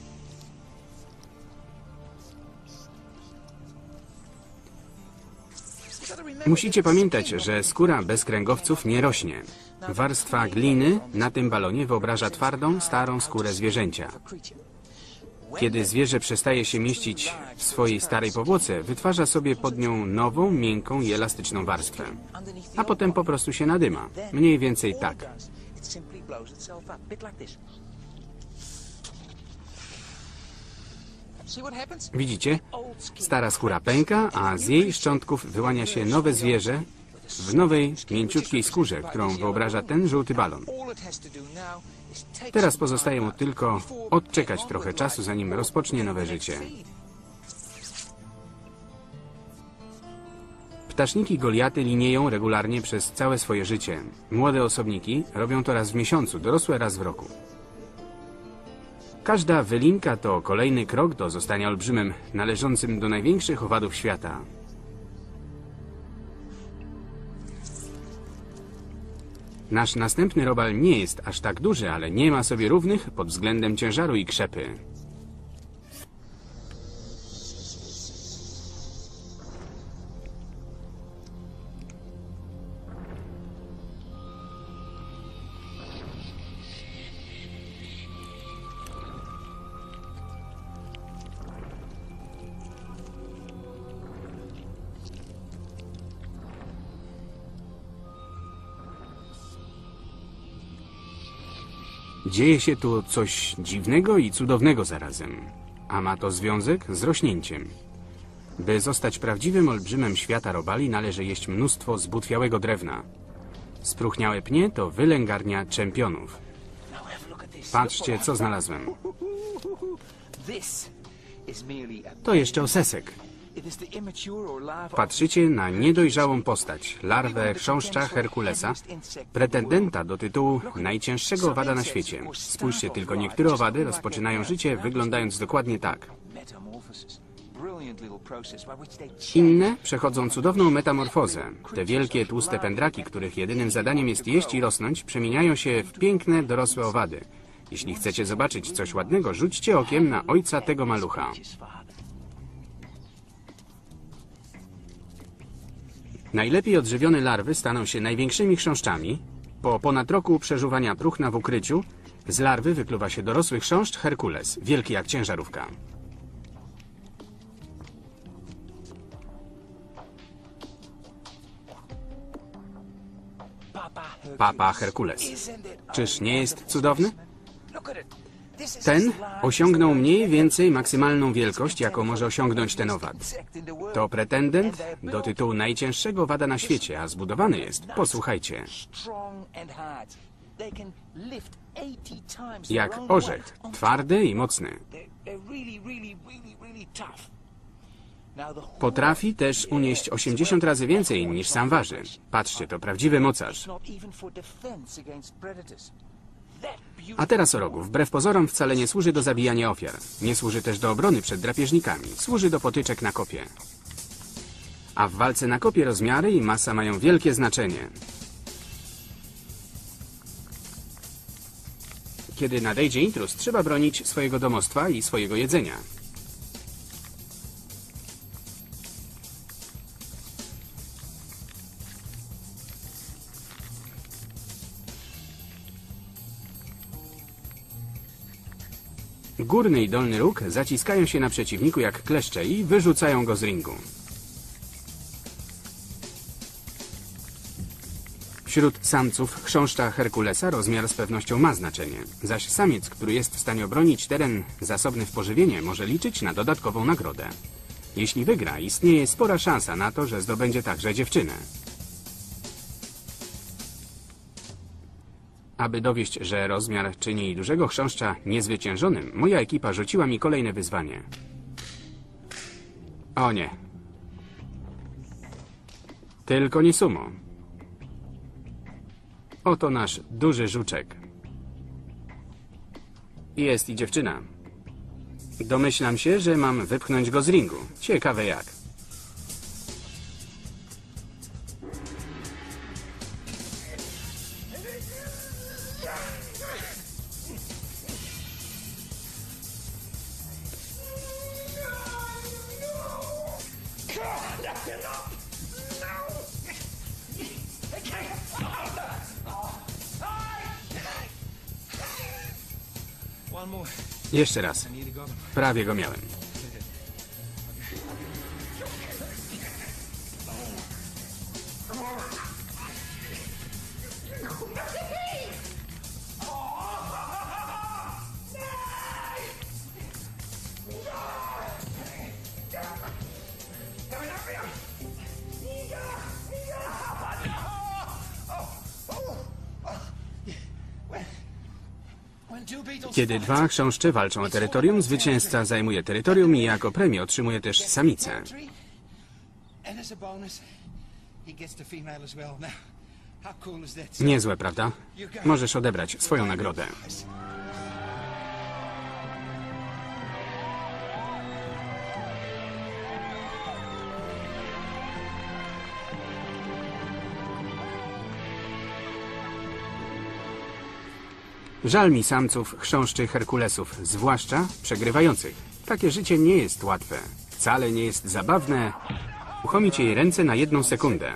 Musicie pamiętać, że skóra bez kręgowców nie rośnie. Warstwa gliny na tym balonie wyobraża twardą, starą skórę zwierzęcia. Kiedy zwierzę przestaje się mieścić w swojej starej powłoce, wytwarza sobie pod nią nową, miękką i elastyczną warstwę. A potem po prostu się nadyma. Mniej więcej tak. Widzicie? Stara skóra pęka, a z jej szczątków wyłania się nowe zwierzę w nowej, mięciutkiej skórze, którą wyobraża ten żółty balon. Teraz pozostaje mu tylko odczekać trochę czasu, zanim rozpocznie nowe życie. Ptaszniki Goliaty linieją regularnie przez całe swoje życie. Młode osobniki robią to raz w miesiącu, dorosłe raz w roku. Każda wylinka to kolejny krok do zostania olbrzymem należącym do największych owadów świata. Nasz następny robal nie jest aż tak duży, ale nie ma sobie równych pod względem ciężaru i krzepy. Dzieje się tu coś dziwnego i cudownego zarazem, a ma to związek z rośnięciem. By zostać prawdziwym olbrzymem świata robali, należy jeść mnóstwo zbutwiałego drewna. Spróchniałe pnie to wylęgarnia czempionów. Patrzcie, co znalazłem. To jeszcze osesek. Patrzycie na niedojrzałą postać, larwę chrząszcza Herkulesa, pretendenta do tytułu najcięższego owada na świecie. Spójrzcie tylko, niektóre owady rozpoczynają życie wyglądając dokładnie tak. Inne przechodzą cudowną metamorfozę. Te wielkie, tłuste pędraki, których jedynym zadaniem jest jeść i rosnąć, przemieniają się w piękne, dorosłe owady. Jeśli chcecie zobaczyć coś ładnego, rzućcie okiem na ojca tego malucha. Najlepiej odżywione larwy staną się największymi chrząszczami. Po ponad roku przeżuwania próchna w ukryciu, z larwy wykluwa się dorosły chrząszcz Herkules, wielki jak ciężarówka. Papa Herkules. Czyż nie jest cudowny? Ten osiągnął mniej więcej maksymalną wielkość, jaką może osiągnąć ten owad. To pretendent do tytułu najcięższego owada na świecie, a zbudowany jest, posłuchajcie, jak orzech, twardy i mocny. Potrafi też unieść 80 razy więcej niż sam waży. Patrzcie, to prawdziwy mocarz. A teraz o rogu. Wbrew pozorom wcale nie służy do zabijania ofiar. Nie służy też do obrony przed drapieżnikami. Służy do potyczek na kopie. A w walce na kopie rozmiary i masa mają wielkie znaczenie. Kiedy nadejdzie intruz, trzeba bronić swojego domostwa i swojego jedzenia. Górny i dolny róg zaciskają się na przeciwniku jak kleszcze i wyrzucają go z ringu. Wśród samców chrząszcza Herkulesa rozmiar z pewnością ma znaczenie, zaś samiec, który jest w stanie obronić teren zasobny w pożywienie, może liczyć na dodatkową nagrodę. Jeśli wygra, istnieje spora szansa na to, że zdobędzie także dziewczynę. Aby dowieść, że rozmiar czyni dużego chrząszcza niezwyciężonym, moja ekipa rzuciła mi kolejne wyzwanie. O nie. Tylko nie sumo. Oto nasz duży żuczek. Jest i dziewczyna. Domyślam się, że mam wypchnąć go z ringu. Ciekawe jak. One more. Jeszcze raz. Prawie go miałem. Kiedy dwa chrząszcze walczą o terytorium, zwycięzca zajmuje terytorium i jako premię otrzymuje też samicę. Niezłe, prawda? Możesz odebrać swoją nagrodę. Żal mi samców chrząszczy Herkulesów, zwłaszcza przegrywających. Takie życie nie jest łatwe. Wcale nie jest zabawne. Uchomić jej ręce na 1 sekundę.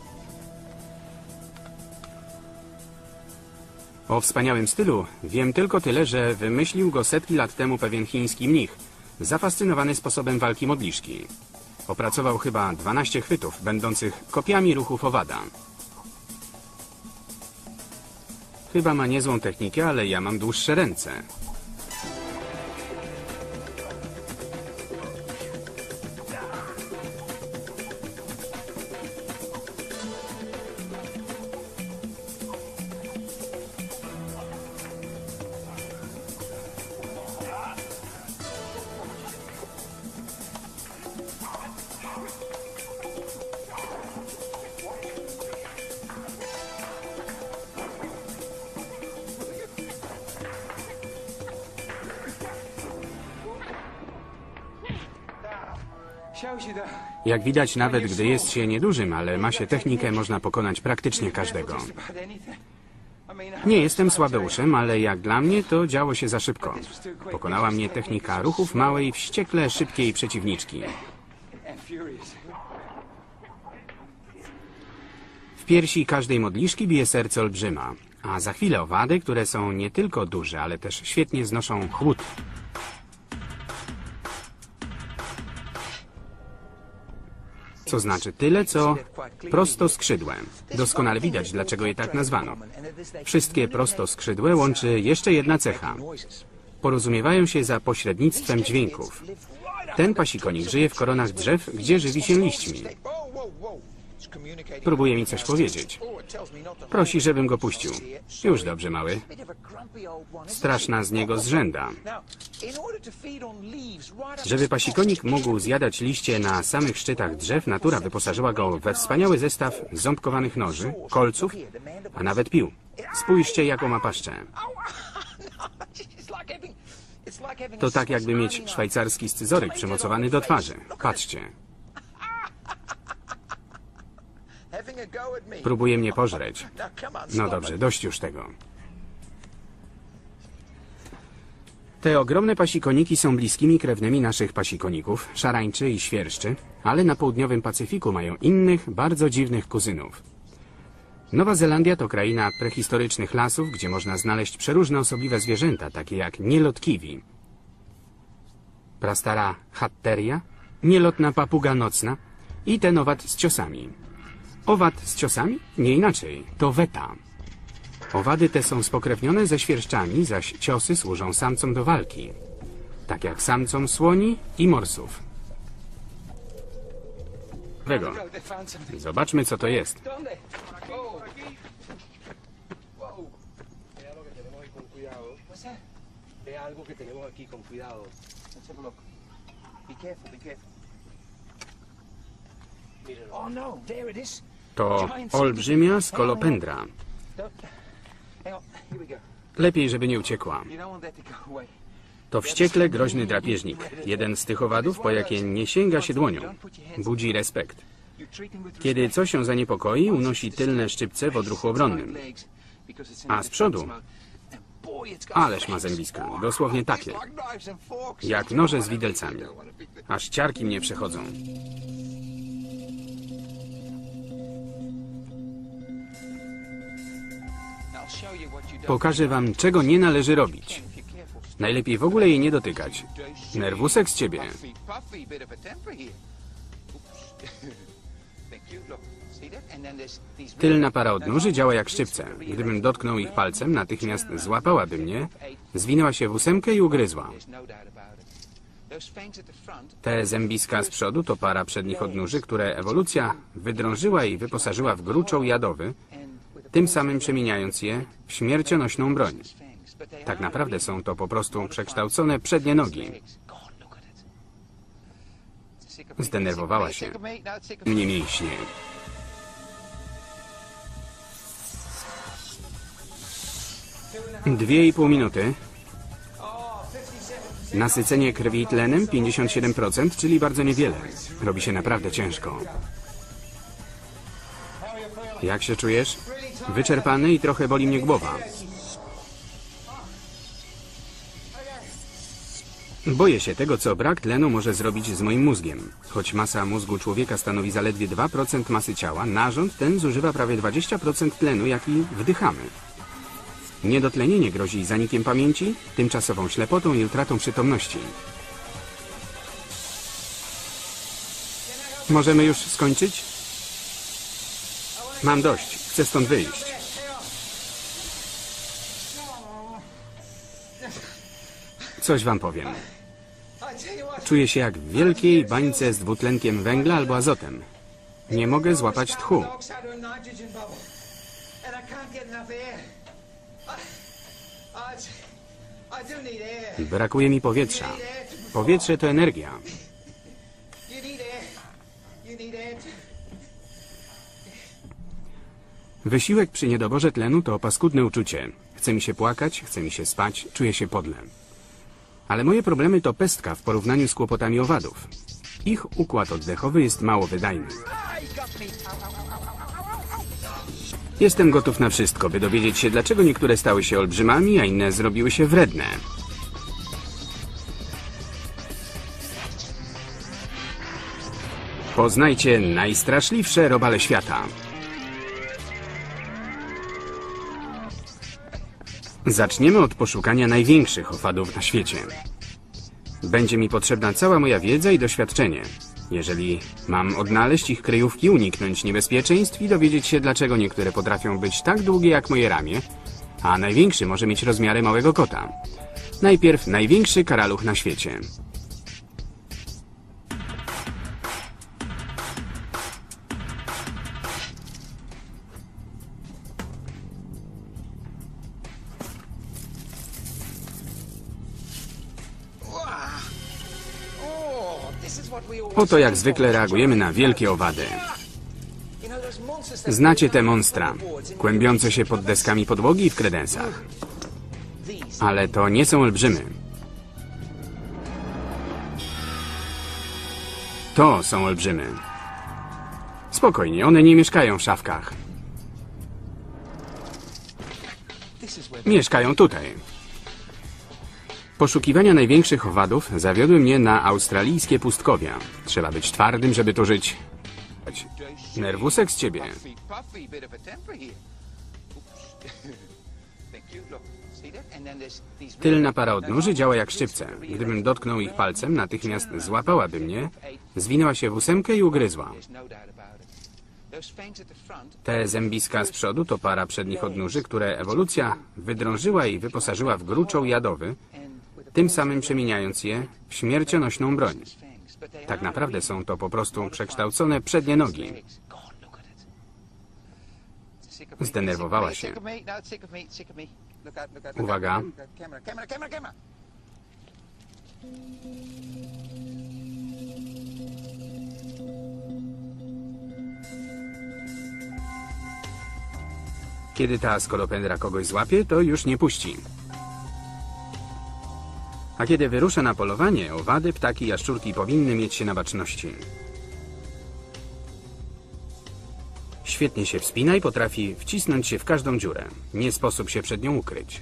O wspaniałym stylu wiem tylko tyle, że wymyślił go setki lat temu pewien chiński mnich, zafascynowany sposobem walki modliszki. Opracował chyba 12 chwytów, będących kopiami ruchów owada. Chyba ma niezłą technikę, ale ja mam dłuższe ręce. Jak widać, nawet gdy jest się niedużym, ale ma się technikę, można pokonać praktycznie każdego. Nie jestem słabeuszem, ale jak dla mnie to działo się za szybko. Pokonała mnie technika ruchów małej, wściekle szybkiej przeciwniczki. W piersi każdej modliszki bije serce olbrzyma, a za chwilę owady, które są nie tylko duże, ale też świetnie znoszą chłód. Co znaczy tyle, co prostoskrzydłe. Doskonale widać, dlaczego je tak nazwano. Wszystkie prostoskrzydłe łączy jeszcze jedna cecha. Porozumiewają się za pośrednictwem dźwięków. Ten pasikonik żyje w koronach drzew, gdzie żywi się liśćmi. Próbuje mi coś powiedzieć. Prosi, żebym go puścił. Już dobrze, mały. Straszna z niego zrzęda. Żeby pasikonik mógł zjadać liście na samych szczytach drzew, natura wyposażyła go we wspaniały zestaw ząbkowanych noży, kolców, a nawet pił. Spójrzcie, jaką ma paszczę. To tak, jakby mieć szwajcarski scyzoryk przymocowany do twarzy. Patrzcie. Próbuje mnie pożreć. No dobrze, dość już tego. Te ogromne pasikoniki są bliskimi krewnymi naszych pasikoników, szarańczy i świerszczy, ale na południowym Pacyfiku mają innych, bardzo dziwnych kuzynów. Nowa Zelandia to kraina prehistorycznych lasów, gdzie można znaleźć przeróżne osobliwe zwierzęta, takie jak nielot kiwi, prastara hatteria, nielotna papuga nocna i ten owad z ciosami. Owad z ciosami? Nie inaczej, to weta. Owady te są spokrewnione ze świerszczami, zaś ciosy służą samcom do walki. Tak jak samcom słoni i morsów. Zobaczmy, co to jest. To olbrzymia skolopendra. Lepiej, żeby nie uciekła. To wściekle groźny drapieżnik. Jeden z tych owadów, po jakie nie sięga się dłonią. Budzi respekt. Kiedy coś się zaniepokoi, unosi tylne szczypce w odruchu obronnym. A z przodu... Ależ ma zębiska. Dosłownie takie. Jak noże z widelcami. Aż ciarki mnie przechodzą. Pokażę wam, czego nie należy robić. Najlepiej w ogóle jej nie dotykać. Nerwusek z ciebie. Tylna para odnóży działa jak szczypce. Gdybym dotknął ich palcem, natychmiast złapałaby mnie, zwinęła się w ósemkę i ugryzła. Te zębiska z przodu to para przednich odnóży, które ewolucja wydrążyła i wyposażyła w gruczoł jadowy, tym samym przemieniając je w śmiercionośną broń. Tak naprawdę są to po prostu przekształcone przednie nogi. Zdenerwowała się. Mnie mięśnie. Dwie i pół minuty. Nasycenie krwi tlenem 57%, czyli bardzo niewiele. Robi się naprawdę ciężko. Jak się czujesz? Wyczerpany i trochę boli mnie głowa. Boję się tego, co brak tlenu może zrobić z moim mózgiem. Choć masa mózgu człowieka stanowi zaledwie 2% masy ciała, narząd ten zużywa prawie 20% tlenu, jaki wdychamy. Niedotlenienie grozi zanikiem pamięci, tymczasową ślepotą i utratą przytomności. Możemy już skończyć? Mam dość. Chcę stąd wyjść. Coś wam powiem. Czuję się jak w wielkiej bańce z dwutlenkiem węgla albo azotem. Nie mogę złapać tchu. Brakuje mi powietrza. Powietrze to energia. Wysiłek przy niedoborze tlenu to paskudne uczucie. Chce mi się płakać, chce mi się spać, czuję się podle. Ale moje problemy to pestka w porównaniu z kłopotami owadów. Ich układ oddechowy jest mało wydajny. Jestem gotów na wszystko, by dowiedzieć się, dlaczego niektóre stały się olbrzymami, a inne zrobiły się wredne. Poznajcie najstraszliwsze robale świata. Zaczniemy od poszukania największych owadów na świecie. Będzie mi potrzebna cała moja wiedza i doświadczenie. Jeżeli mam odnaleźć ich kryjówki, uniknąć niebezpieczeństw i dowiedzieć się, dlaczego niektóre potrafią być tak długie jak moje ramię, a największy może mieć rozmiary małego kota. Najpierw największy karaluch na świecie. Oto jak zwykle reagujemy na wielkie owady. Znacie te monstra, kłębiące się pod deskami podłogi i w kredensach. Ale to nie są olbrzymy. To są olbrzymy. Spokojnie, one nie mieszkają w szafkach. Mieszkają tutaj. Poszukiwania największych owadów zawiodły mnie na australijskie pustkowia. Trzeba być twardym, żeby tu żyć. Nerwusek z ciebie. Tylna para odnóży działa jak szczypce. Gdybym dotknął ich palcem, natychmiast złapałaby mnie, zwinęła się w ósemkę i ugryzła. Te zębiska z przodu to para przednich odnóży, które ewolucja wydrążyła i wyposażyła w gruczoł jadowy, tym samym przemieniając je w śmiercionośną broń. Tak naprawdę są to po prostu przekształcone przednie nogi. Zdenerwowała się. Uwaga. Kiedy ta skolopendra kogoś złapie, to już nie puści. A kiedy wyrusza na polowanie, owady, ptaki, jaszczurki powinny mieć się na baczności. Świetnie się wspina i potrafi wcisnąć się w każdą dziurę. Nie sposób się przed nią ukryć.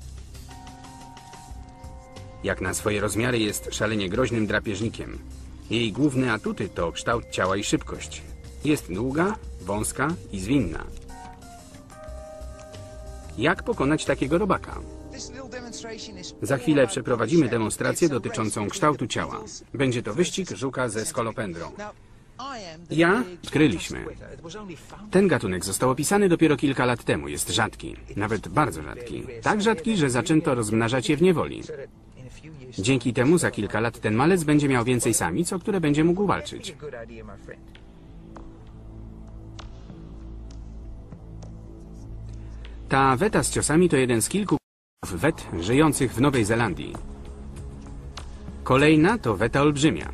Jak na swoje rozmiary jest szalenie groźnym drapieżnikiem. Jej główne atuty to kształt ciała i szybkość. Jest długa, wąska i zwinna. Jak pokonać takiego robaka? Za chwilę przeprowadzimy demonstrację dotyczącą kształtu ciała. Będzie to wyścig żuka ze skolopendrą. Ja odkryliśmy. Ten gatunek został opisany dopiero kilka lat temu. Jest rzadki, nawet bardzo rzadki. Tak rzadki, że zaczęto rozmnażać je w niewoli. Dzięki temu za kilka lat ten malec będzie miał więcej samic, o które będzie mógł walczyć. Ta weta z ciosami to jeden z kilku wet żyjących w Nowej Zelandii. Kolejna to weta olbrzymia.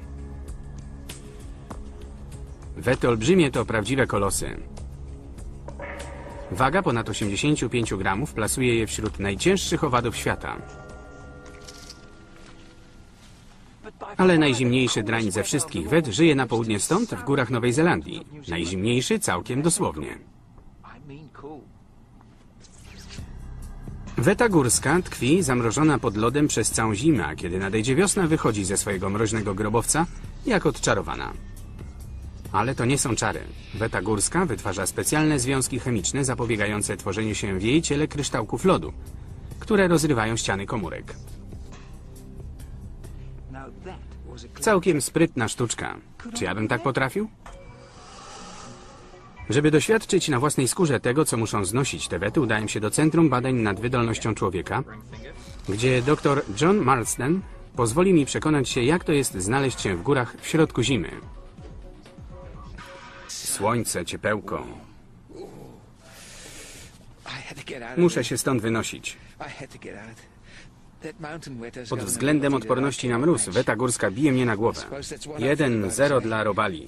Wety olbrzymie to prawdziwe kolosy. Waga ponad 85 gramów plasuje je wśród najcięższych owadów świata. Ale najzimniejszy drań ze wszystkich wet żyje na południe stąd, w górach Nowej Zelandii. Najzimniejszy całkiem dosłownie. Weta górska tkwi zamrożona pod lodem przez całą zimę, a kiedy nadejdzie wiosna, wychodzi ze swojego mroźnego grobowca jak odczarowana. Ale to nie są czary. Weta górska wytwarza specjalne związki chemiczne zapobiegające tworzeniu się w jej ciele kryształków lodu, które rozrywają ściany komórek. Całkiem sprytna sztuczka. Czy ja bym tak potrafił? Żeby doświadczyć na własnej skórze tego, co muszą znosić te wety, udałem się do Centrum Badań nad Wydolnością Człowieka, gdzie dr John Marsden pozwoli mi przekonać się, jak to jest znaleźć się w górach w środku zimy. Słońce, ciepełko. Muszę się stąd wynosić. Pod względem odporności na mróz, weta górska bije mnie na głowę. 1-0 dla robali.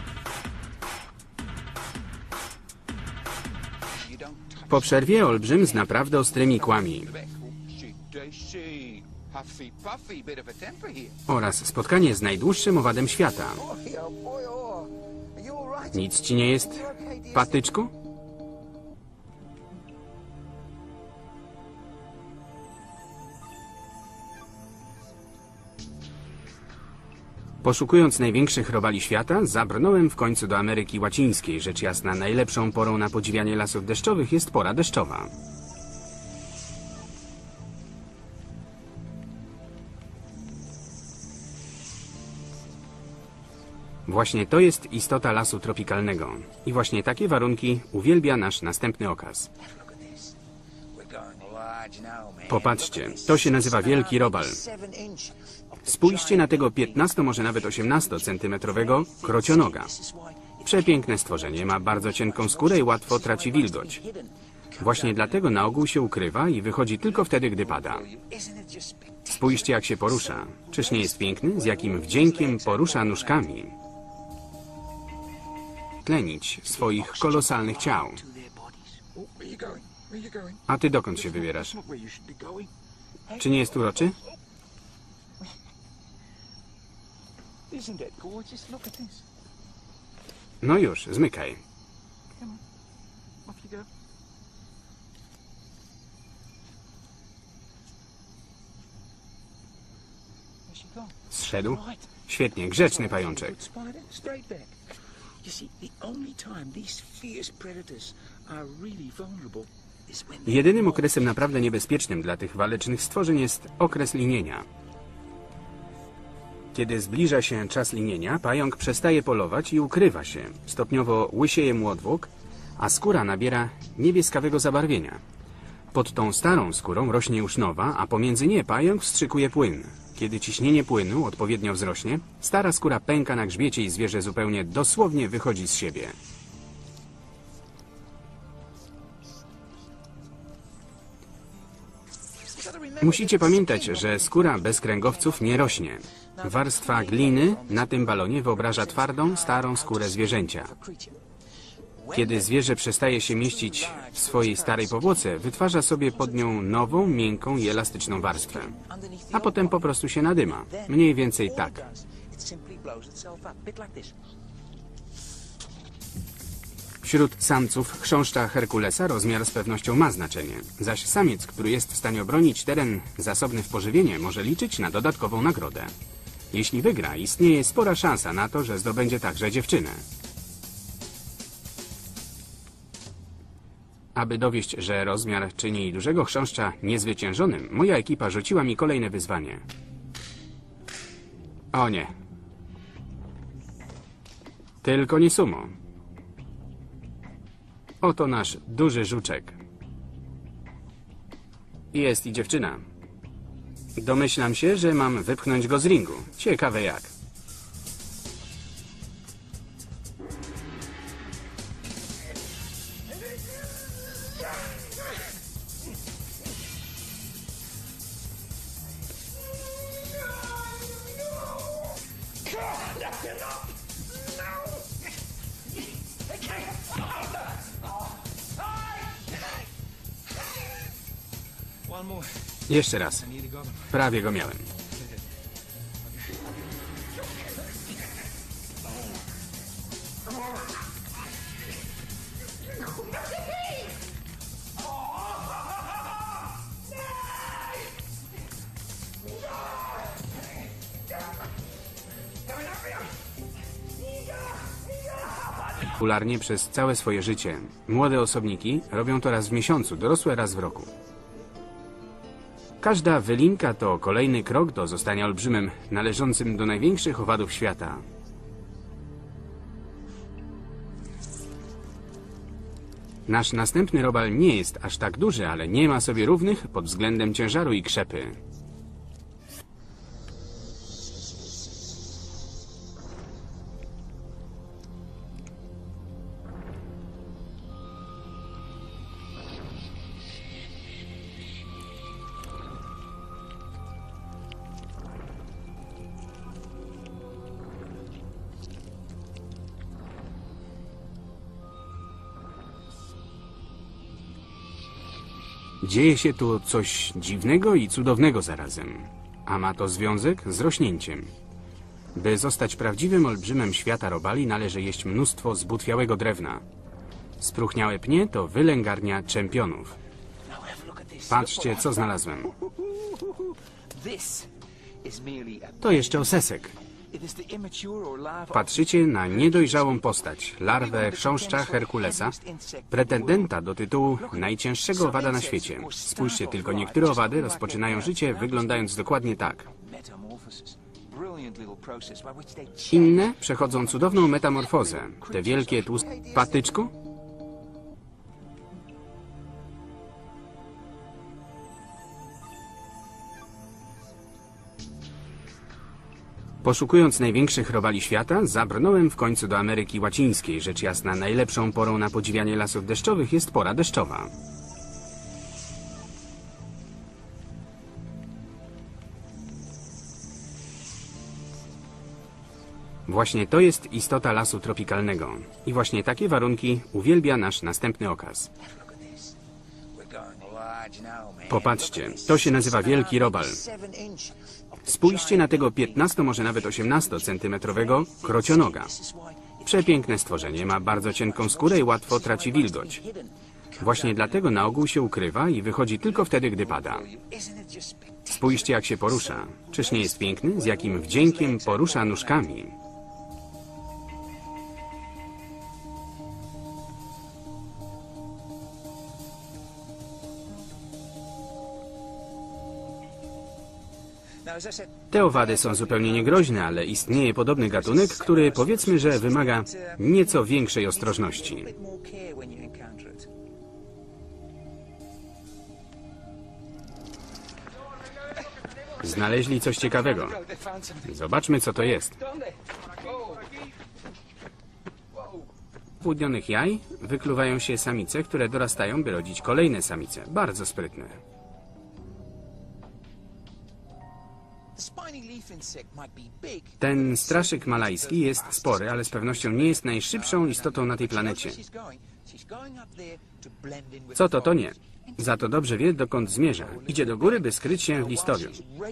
Po przerwie olbrzym z naprawdę ostrymi kłami. Oraz spotkanie z najdłuższym owadem świata. Nic ci nie jest, patyczku? Poszukując największych robali świata, zabrnąłem w końcu do Ameryki Łacińskiej. Rzecz jasna, najlepszą porą na podziwianie lasów deszczowych jest pora deszczowa. Właśnie to jest istota lasu tropikalnego. I właśnie takie warunki uwielbia nasz następny okaz. Popatrzcie, to się nazywa wielki robal. Spójrzcie na tego 15, może nawet 18-centymetrowego krocionoga. Przepiękne stworzenie, ma bardzo cienką skórę i łatwo traci wilgoć. Właśnie dlatego na ogół się ukrywa i wychodzi tylko wtedy, gdy pada. Spójrzcie, jak się porusza. Czyż nie jest piękny? Z jakim wdziękiem porusza nóżkami. Tlenić swoich kolosalnych ciał. A ty dokąd się wybierasz? Czy nie jest uroczy? No już, zmykaj. Zszedł? Świetnie, grzeczny pajączek. Jedynym okresem naprawdę niebezpiecznym dla tych walecznych stworzeń jest okres linienia. Kiedy zbliża się czas linienia, pająk przestaje polować i ukrywa się. Stopniowo łysieje mu odwłok, a skóra nabiera niebieskawego zabarwienia. Pod tą starą skórą rośnie już nowa, a pomiędzy nie pająk wstrzykuje płyn. Kiedy ciśnienie płynu odpowiednio wzrośnie, stara skóra pęka na grzbiecie i zwierzę zupełnie dosłownie wychodzi z siebie. Musicie pamiętać, że skóra bez kręgowców nie rośnie. Warstwa gliny na tym balonie wyobraża twardą, starą skórę zwierzęcia. Kiedy zwierzę przestaje się mieścić w swojej starej powłoce, wytwarza sobie pod nią nową, miękką i elastyczną warstwę. A potem po prostu się nadyma. Mniej więcej tak. Wśród samców chrząszcza Herkulesa rozmiar z pewnością ma znaczenie, zaś samiec, który jest w stanie obronić teren zasobny w pożywienie, może liczyć na dodatkową nagrodę. Jeśli wygra, istnieje spora szansa na to, że zdobędzie także dziewczynę. Aby dowieść, że rozmiar czyni dużego chrząszcza niezwyciężonym, moja ekipa rzuciła mi kolejne wyzwanie. O nie. Tylko nie sumo. Oto nasz duży żuczek. Jest i dziewczyna. Domyślam się, że mam wypchnąć go z ringu. Ciekawe jak. Jeszcze raz. Prawie go miałem. Regularnie przez całe swoje życie. Młode osobniki robią to raz w miesiącu, dorosłe raz w roku. Każda wylinka to kolejny krok do zostania olbrzymem należącym do największych owadów świata. Nasz następny robal nie jest aż tak duży, ale nie ma sobie równych pod względem ciężaru i krzepy. Dzieje się tu coś dziwnego i cudownego zarazem, a ma to związek z rośnięciem. By zostać prawdziwym olbrzymem świata robali, należy jeść mnóstwo zbutwiałego drewna. Spróchniałe pnie to wylęgarnia czempionów. Patrzcie, co znalazłem. To jeszcze osesek. Patrzycie na niedojrzałą postać, larwę chrząszcza Herkulesa, pretendenta do tytułu najcięższego owada na świecie. Spójrzcie tylko, niektóre owady rozpoczynają życie wyglądając dokładnie tak. Inne przechodzą cudowną metamorfozę. Te wielkie tłuste... Patyczku? Poszukując największych robali świata, zabrnąłem w końcu do Ameryki Łacińskiej. Rzecz jasna, najlepszą porą na podziwianie lasów deszczowych jest pora deszczowa. Właśnie to jest istota lasu tropikalnego. I właśnie takie warunki uwielbia nasz następny okaz. Popatrzcie, to się nazywa wielki robal. Spójrzcie na tego 15, może nawet 18-centymetrowego krocionoga. Przepiękne stworzenie, ma bardzo cienką skórę i łatwo traci wilgoć. Właśnie dlatego na ogół się ukrywa i wychodzi tylko wtedy, gdy pada. Spójrzcie, jak się porusza. Czyż nie jest piękny? Z jakim wdziękiem porusza nóżkami. Te owady są zupełnie niegroźne, ale istnieje podobny gatunek, który powiedzmy, że wymaga nieco większej ostrożności. Znaleźli coś ciekawego. Zobaczmy, co to jest. Z płódnionych jaj wykluwają się samice, które dorastają, by rodzić kolejne samice. Bardzo sprytne. Ten straszyk malajski jest spory, ale z pewnością nie jest najszybszą istotą na tej planecie. Co to, to nie. Za to dobrze wie, dokąd zmierza. Idzie do góry, by skryć się w listorium.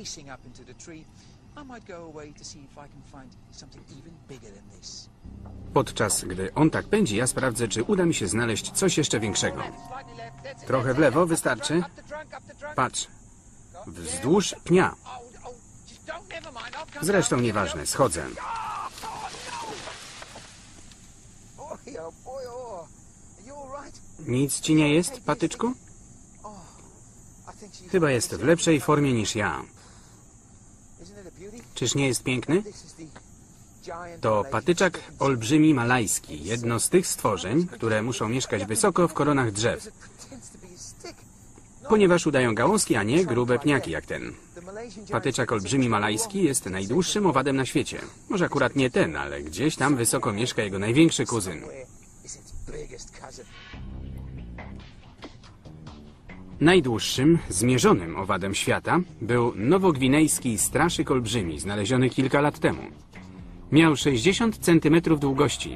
Podczas gdy on tak pędzi, ja sprawdzę, czy uda mi się znaleźć coś jeszcze większego. Trochę w lewo wystarczy. Patrz. Wzdłuż pnia. Zresztą nieważne, schodzę. Nic ci nie jest, patyczku? Chyba jest w lepszej formie niż ja. Czyż nie jest piękny? To patyczak olbrzymi malajski, jedno z tych stworzeń, które muszą mieszkać wysoko w koronach drzew, ponieważ udają gałązki, a nie grube pniaki jak ten. Patyczak olbrzymi malajski jest najdłuższym owadem na świecie. Może akurat nie ten, ale gdzieś tam wysoko mieszka jego największy kuzyn. Najdłuższym, zmierzonym owadem świata był nowogwinejski straszyk olbrzymi, znaleziony kilka lat temu. Miał 60 cm długości.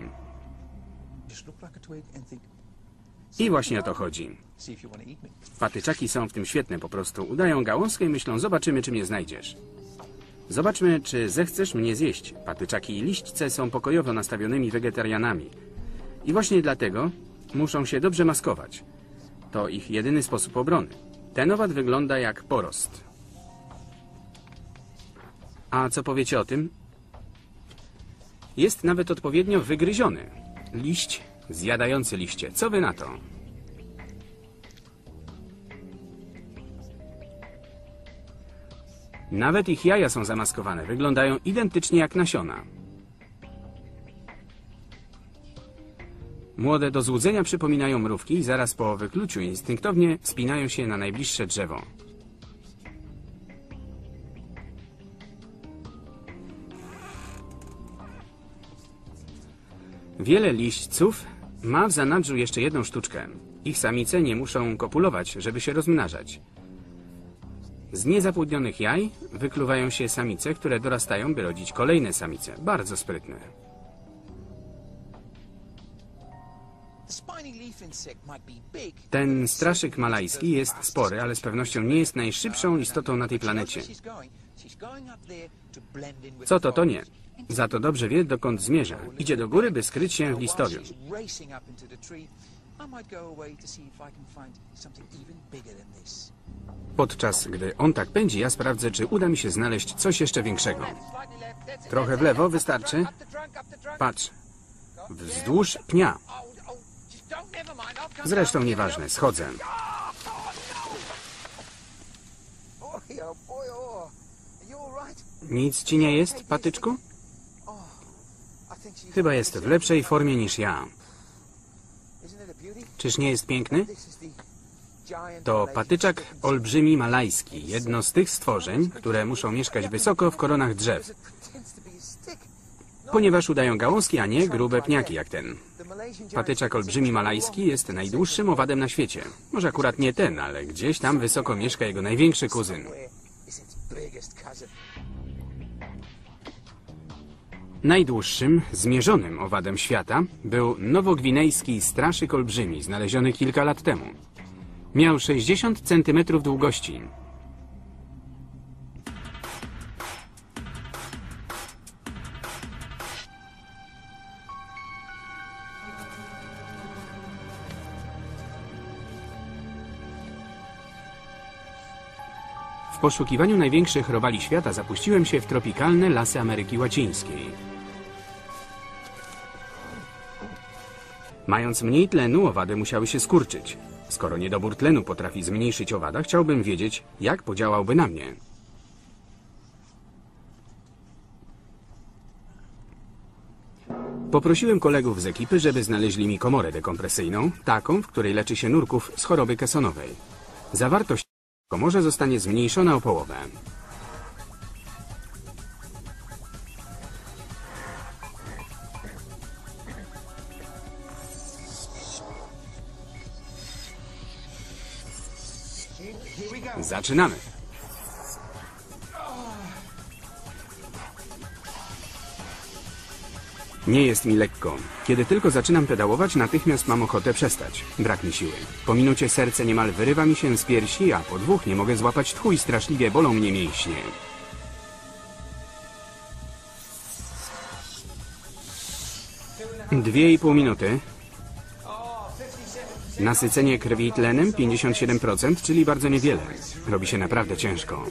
I właśnie o to chodzi. Patyczaki są w tym świetne po prostu. Udają gałązkę i myślą, zobaczymy, czy mnie znajdziesz. Zobaczmy, czy zechcesz mnie zjeść. Patyczaki i liśćce są pokojowo nastawionymi wegetarianami. I właśnie dlatego muszą się dobrze maskować. To ich jedyny sposób obrony. Ten owad wygląda jak porost. A co powiecie o tym? Jest nawet odpowiednio wygryziony. Liść zjadający liście. Co wy na to? Nawet ich jaja są zamaskowane. Wyglądają identycznie jak nasiona. Młode do złudzenia przypominają mrówki i zaraz po wykluciu instynktownie wspinają się na najbliższe drzewo. Wiele liśćców ma w zanadrzu jeszcze jedną sztuczkę. Ich samice nie muszą kopulować, żeby się rozmnażać. Z niezapłodnionych jaj wykluwają się samice, które dorastają, by rodzić kolejne samice. Bardzo sprytne. Ten straszyk malajski jest spory, ale z pewnością nie jest najszybszą istotą na tej planecie. Co to, to nie. Za to dobrze wie, dokąd zmierza. Idzie do góry, by skryć się w listorium. Podczas gdy on tak pędzi, ja sprawdzę, czy uda mi się znaleźć coś jeszcze większego. Trochę w lewo wystarczy. Patrz. Wzdłuż pnia. Zresztą nieważne, schodzę. Nic ci nie jest, patyczku? Chyba jest w lepszej formie niż ja. Czyż nie jest piękny? To patyczak olbrzymi malajski, jedno z tych stworzeń, które muszą mieszkać wysoko w koronach drzew, ponieważ udają gałązki, a nie grube pniaki jak ten. Patyczak olbrzymi malajski jest najdłuższym owadem na świecie. Może akurat nie ten, ale gdzieś tam wysoko mieszka jego największy kuzyn. Najdłuższym, zmierzonym owadem świata był nowogwinejski straszyk olbrzymi, znaleziony kilka lat temu. Miał 60 cm długości. W poszukiwaniu największych robali świata zapuściłem się w tropikalne lasy Ameryki Łacińskiej. Mając mniej tlenu, owady musiały się skurczyć. Skoro niedobór tlenu potrafi zmniejszyć owada, chciałbym wiedzieć, jak podziałałby na mnie. Poprosiłem kolegów z ekipy, żeby znaleźli mi komorę dekompresyjną, taką, w której leczy się nurków z choroby kesonowej. Zawartość w komorze zostanie zmniejszona o połowę. Zaczynamy. Nie jest mi lekko. Kiedy tylko zaczynam pedałować, natychmiast mam ochotę przestać. Brak mi siły. Po minucie serce niemal wyrywa mi się z piersi, a po 2 nie mogę złapać tchu i straszliwie bolą mnie mięśnie. Dwie i pół minuty. Nasycenie krwi tlenem 57%, czyli bardzo niewiele. Robi się naprawdę ciężko.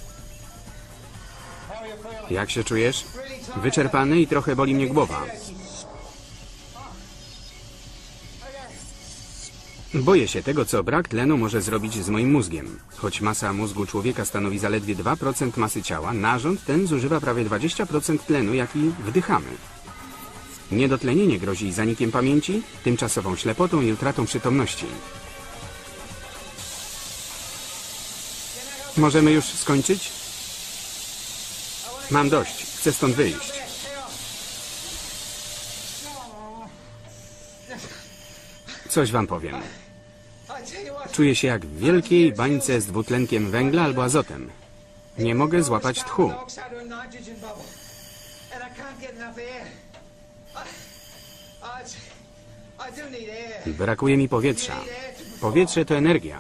Jak się czujesz? Wyczerpany i trochę boli mnie głowa. Boję się tego, co brak tlenu może zrobić z moim mózgiem. Choć masa mózgu człowieka stanowi zaledwie 2% masy ciała, narząd ten zużywa prawie 20% tlenu, jaki wdychamy. Niedotlenienie grozi zanikiem pamięci, tymczasową ślepotą i utratą przytomności. Możemy już skończyć? Mam dość. Chcę stąd wyjść. Coś wam powiem. Czuję się jak w wielkiej bańce z dwutlenkiem węgla albo azotem. Nie mogę złapać tchu. Brakuje mi powietrza. Powietrze to energia.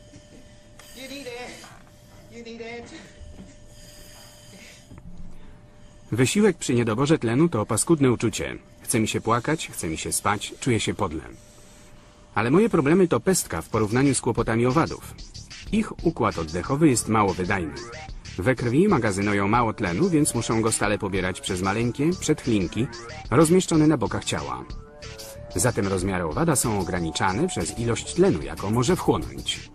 Wysiłek przy niedoborze tlenu to paskudne uczucie. Chce mi się płakać, chce mi się spać, czuję się podle. Ale moje problemy to pestka w porównaniu z kłopotami owadów. Ich układ oddechowy jest mało wydajny. We krwi magazynują mało tlenu, więc muszą go stale pobierać przez maleńkie przetchlinki rozmieszczone na bokach ciała. Zatem rozmiary owada są ograniczane przez ilość tlenu, jaką może wchłonąć.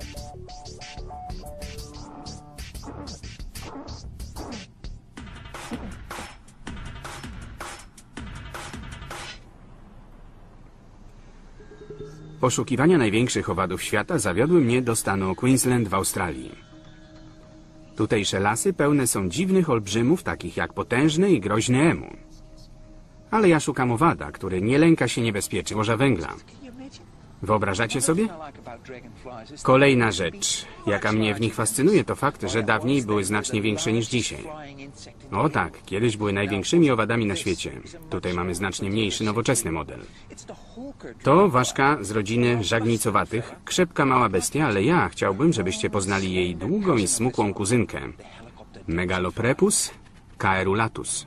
Poszukiwania największych owadów świata zawiodły mnie do stanu Queensland w Australii. Tutejsze lasy pełne są dziwnych olbrzymów, takich jak potężny i groźny emu. Ale ja szukam owada, który nie lęka się niebezpieczeństw złoża węgla. Wyobrażacie sobie? Kolejna rzecz, jaka mnie w nich fascynuje, to fakt, że dawniej były znacznie większe niż dzisiaj. O tak, kiedyś były największymi owadami na świecie. Tutaj mamy znacznie mniejszy, nowoczesny model. To ważka z rodziny żagnicowatych, krzepka mała bestia, ale ja chciałbym, żebyście poznali jej długą i smukłą kuzynkę. Megaloprepus caerulatus.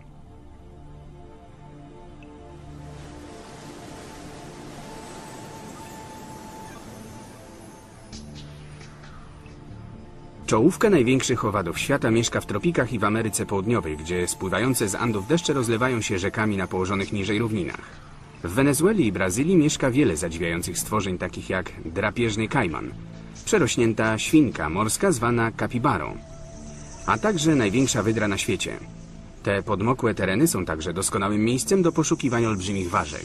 Czołówka największych owadów świata mieszka w tropikach i w Ameryce Południowej, gdzie spływające z Andów deszcze rozlewają się rzekami na położonych niżej równinach. W Wenezueli i Brazylii mieszka wiele zadziwiających stworzeń, takich jak drapieżny kajman, przerośnięta świnka morska zwana kapibarą, a także największa wydra na świecie. Te podmokłe tereny są także doskonałym miejscem do poszukiwania olbrzymich ważek.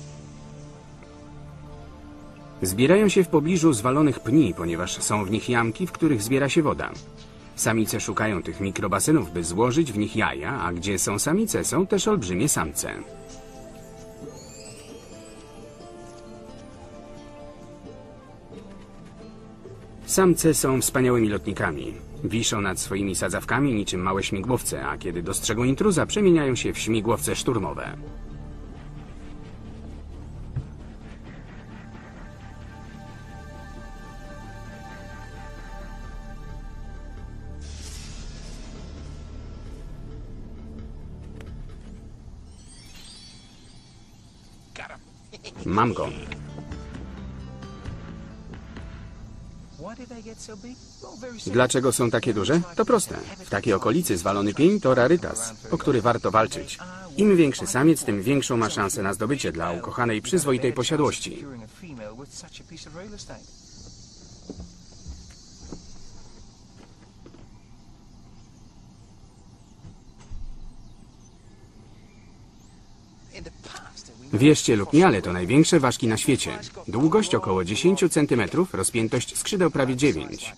Zbierają się w pobliżu zwalonych pni, ponieważ są w nich jamki, w których zbiera się woda. Samice szukają tych mikrobasenów, by złożyć w nich jaja, a gdzie są samice, są też olbrzymie samce. Samce są wspaniałymi lotnikami. Wiszą nad swoimi sadzawkami niczym małe śmigłowce, a kiedy dostrzegą intruza, przemieniają się w śmigłowce szturmowe. Mam go. Dlaczego są takie duże? To proste. W takiej okolicy zwalony pień to rarytas, o który warto walczyć. Im większy samiec, tym większą ma szansę na zdobycie dla ukochanej przyzwoitej posiadłości. Wierzcie lub nie, ale to największe ważki na świecie. Długość około 10 cm, rozpiętość skrzydeł prawie 9.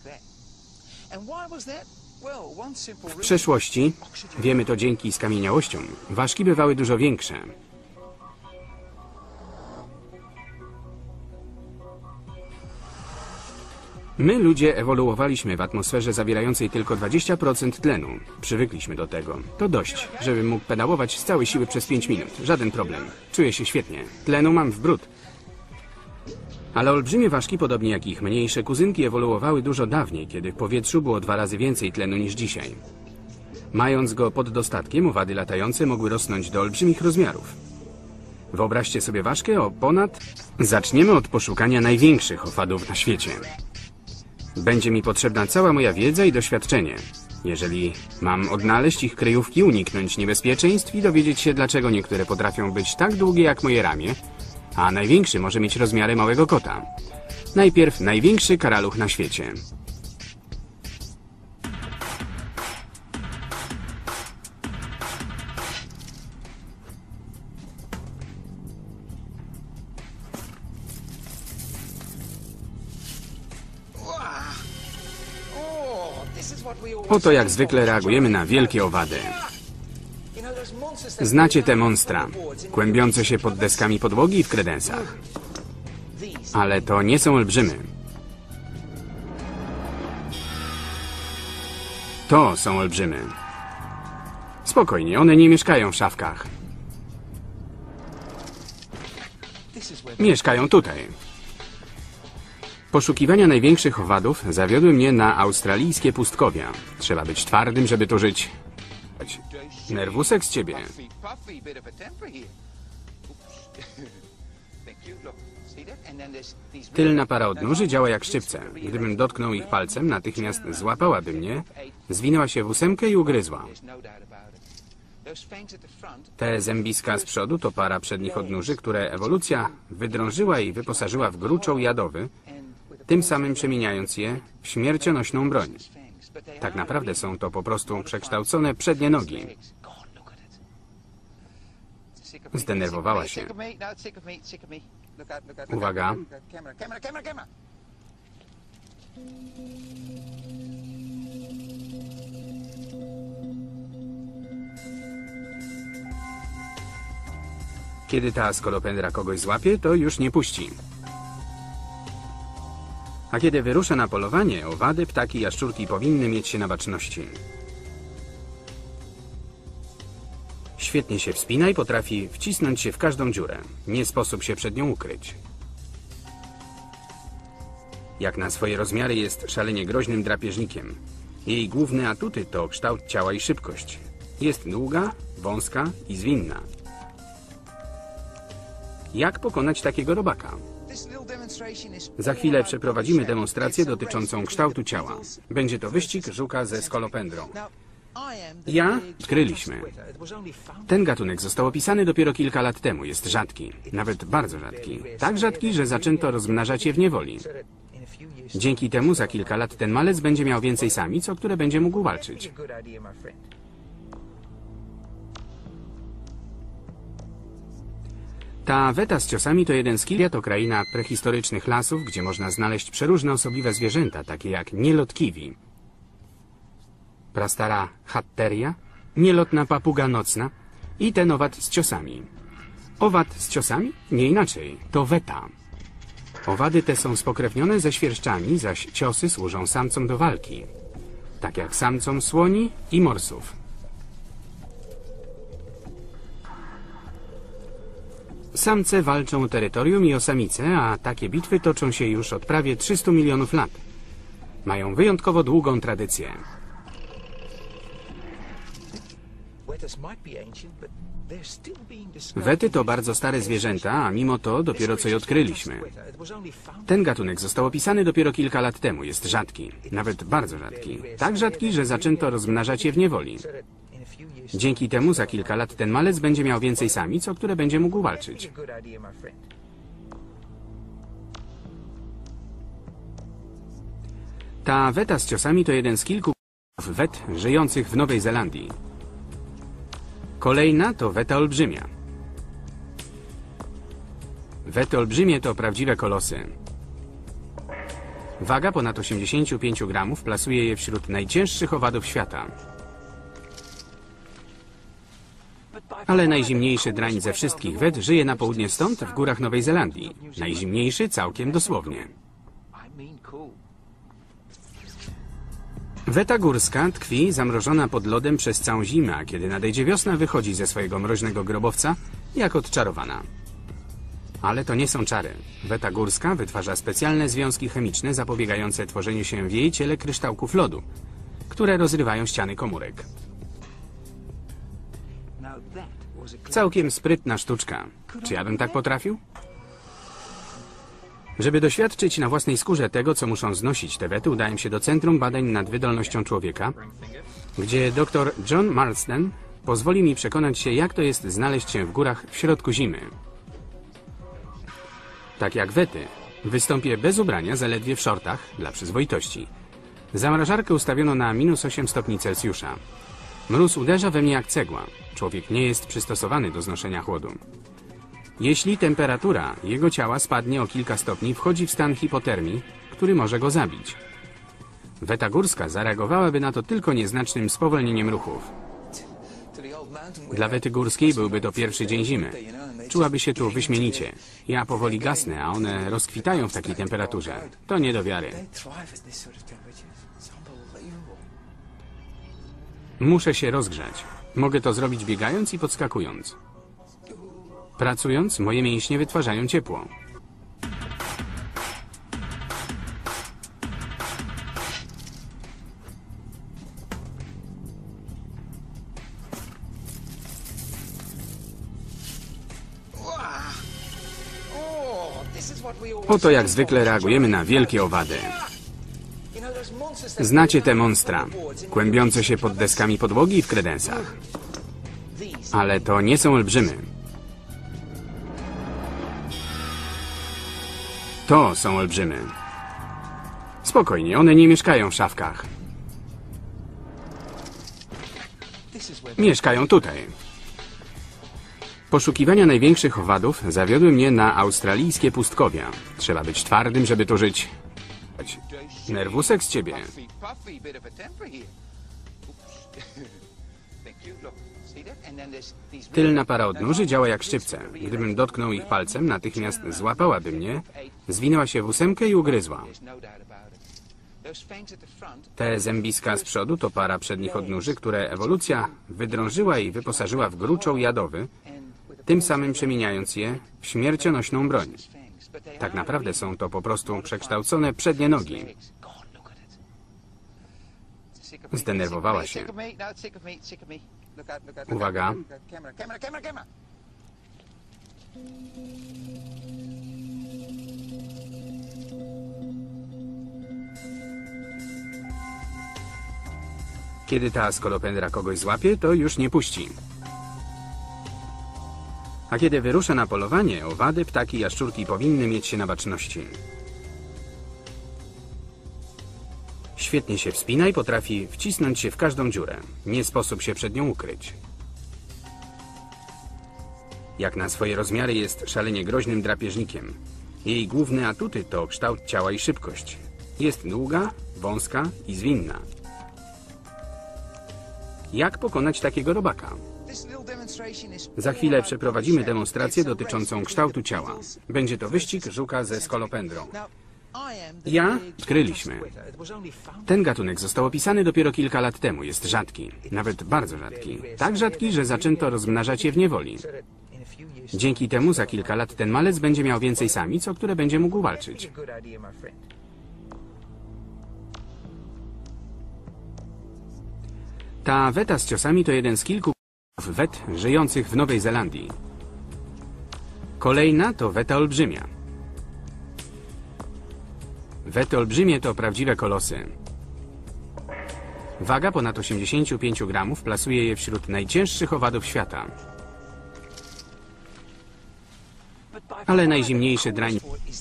W przeszłości, wiemy to dzięki skamieniałościom, ważki bywały dużo większe. My, ludzie, ewoluowaliśmy w atmosferze zawierającej tylko 20% tlenu. Przywykliśmy do tego. To dość, żebym mógł pedałować z całej siły przez 5 minut. Żaden problem. Czuję się świetnie. Tlenu mam w bród. Ale olbrzymie ważki, podobnie jak ich mniejsze kuzynki, ewoluowały dużo dawniej, kiedy w powietrzu było 2 razy więcej tlenu niż dzisiaj. Mając go pod dostatkiem, owady latające mogły rosnąć do olbrzymich rozmiarów. Wyobraźcie sobie ważkę o ponad... Zaczniemy od poszukania największych owadów na świecie. Będzie mi potrzebna cała moja wiedza i doświadczenie. Jeżeli mam odnaleźć ich kryjówki, uniknąć niebezpieczeństw i dowiedzieć się, dlaczego niektóre potrafią być tak długie jak moje ramię, a największy może mieć rozmiary małego kota. Najpierw największy karaluch na świecie. Oto jak zwykle reagujemy na wielkie owady. Znacie te monstra, kłębiące się pod deskami podłogi i w kredensach. Ale to nie są olbrzymy. To są olbrzymy. Spokojnie, one nie mieszkają w szafkach. Mieszkają tutaj. Poszukiwania największych owadów zawiodły mnie na australijskie pustkowia. Trzeba być twardym, żeby tu żyć. Nerwusek z ciebie. Tylna para odnóży działa jak szczypce. Gdybym dotknął ich palcem, natychmiast złapałaby mnie, zwinęła się w ósemkę i ugryzła. Te zębiska z przodu to para przednich odnóży, które ewolucja wydrążyła i wyposażyła w gruczoł jadowy, tym samym przemieniając je w śmiercionośną broń. Tak naprawdę są to po prostu przekształcone przednie nogi. Zdenerwowała się. Uwaga. Kiedy ta skolopendra kogoś złapie, to już nie puści. A kiedy wyrusza na polowanie, owady, ptaki i jaszczurki powinny mieć się na baczności. Świetnie się wspina i potrafi wcisnąć się w każdą dziurę. Nie sposób się przed nią ukryć. Jak na swoje rozmiary jest szalenie groźnym drapieżnikiem. Jej główne atuty to kształt ciała i szybkość. Jest długa, wąska i zwinna. Jak pokonać takiego robaka? Za chwilę przeprowadzimy demonstrację dotyczącą kształtu ciała. Będzie to wyścig żuka ze skolopendrą. Odkryliśmy. Ten gatunek został opisany dopiero kilka lat temu. Jest rzadki, nawet bardzo rzadki. Tak rzadki, że zaczęto rozmnażać je w niewoli. Dzięki temu za kilka lat ten malec będzie miał więcej samic, o które będzie mógł walczyć. Ta weta z ciosami to jeden z kilku. To kraina prehistorycznych lasów, gdzie można znaleźć przeróżne osobliwe zwierzęta, takie jak nielot kiwi, prastara hatteria, nielotna papuga nocna i ten owad z ciosami. Owad z ciosami? Nie inaczej, to weta. Owady te są spokrewnione ze świerszczami, zaś ciosy służą samcom do walki, tak jak samcom słoni i morsów. Samce walczą o terytorium i o samice, a takie bitwy toczą się już od prawie 300 milionów lat. Mają wyjątkowo długą tradycję. Wety to bardzo stare zwierzęta, a mimo to dopiero co je odkryliśmy. Ten gatunek został opisany dopiero kilka lat temu. Jest rzadki, nawet bardzo rzadki. Tak rzadki, że zaczęto rozmnażać je w niewoli. Dzięki temu za kilka lat ten malec będzie miał więcej samic, o które będzie mógł walczyć. Ta weta z ciosami to jeden z kilku wet żyjących w Nowej Zelandii. Kolejna to weta olbrzymia. Wety olbrzymie to prawdziwe kolosy. Waga ponad 85 gramów plasuje je wśród najcięższych owadów świata. Ale najzimniejszy drań ze wszystkich wet żyje na południe stąd, w górach Nowej Zelandii. Najzimniejszy całkiem dosłownie. Weta górska tkwi zamrożona pod lodem przez całą zimę, a kiedy nadejdzie wiosna, wychodzi ze swojego mroźnego grobowca jak odczarowana. Ale to nie są czary. Weta górska wytwarza specjalne związki chemiczne zapobiegające tworzeniu się w jej ciele kryształków lodu, które rozrywają ściany komórek. Całkiem sprytna sztuczka. Czy ja bym tak potrafił? Żeby doświadczyć na własnej skórze tego, co muszą znosić te wety, udałem się do Centrum Badań nad Wydolnością Człowieka, gdzie dr John Marsden pozwoli mi przekonać się, jak to jest znaleźć się w górach w środku zimy. Tak jak wety, Wystąpię bez ubrania, zaledwie w shortach, dla przyzwoitości. Zamrażarkę ustawiono na -8 stopni Celsjusza. Mróz uderza we mnie jak cegła. Człowiek nie jest przystosowany do znoszenia chłodu. Jeśli temperatura jego ciała spadnie o kilka stopni, wchodzi w stan hipotermii, który może go zabić. Weta górska zareagowałaby na to tylko nieznacznym spowolnieniem ruchów. Dla wety górskiej byłby to pierwszy dzień zimy. Czułaby się tu wyśmienicie. Ja powoli gasnę, a one rozkwitają w takiej temperaturze. To nie do wiary. Muszę się rozgrzać. Mogę to zrobić biegając i podskakując. Pracując, moje mięśnie wytwarzają ciepło. Oto jak zwykle reagujemy na wielkie owady. Znacie te monstra, kłębiące się pod deskami podłogi i w kredensach. Ale to nie są olbrzymy. To są olbrzymy. Spokojnie, one nie mieszkają w szafkach. Mieszkają tutaj. Poszukiwania największych owadów zawiodły mnie na australijskie pustkowia. Trzeba być twardym, żeby tu żyć. Nerwusek z ciebie. Tylna para odnóży działa jak szczypce. Gdybym dotknął ich palcem, natychmiast złapałaby mnie, zwinęła się w ósemkę i ugryzła. Te zębiska z przodu to para przednich odnóży, które ewolucja wydrążyła i wyposażyła w gruczoł jadowy, tym samym przemieniając je w śmiercionośną broń. Tak naprawdę są to po prostu przekształcone przednie nogi. Zdenerwowała się. Uwaga. Kiedy ta skolopendra kogoś złapie, to już nie puści. A kiedy wyrusza na polowanie, owady, ptaki i jaszczurki powinny mieć się na baczności. Świetnie się wspina i potrafi wcisnąć się w każdą dziurę. Nie sposób się przed nią ukryć. Jak na swoje rozmiary jest szalenie groźnym drapieżnikiem. Jej główne atuty to kształt ciała i szybkość. Jest długa, wąska i zwinna. Jak pokonać takiego robaka? Za chwilę przeprowadzimy demonstrację dotyczącą kształtu ciała. Będzie to wyścig żuka ze skolopendrą. Odkryliśmy. Ten gatunek został opisany dopiero kilka lat temu. Jest rzadki, nawet bardzo rzadki. Tak rzadki, że zaczęto rozmnażać je w niewoli. Dzięki temu za kilka lat ten malec będzie miał więcej samic, o które będzie mógł walczyć. Ta weta z ciosami to jeden z kilku wet żyjących w Nowej Zelandii. Kolejna to weta olbrzymia. Wety olbrzymie to prawdziwe kolosy. Waga ponad 85 gramów plasuje je wśród najcięższych owadów świata. Ale najzimniejszy drań...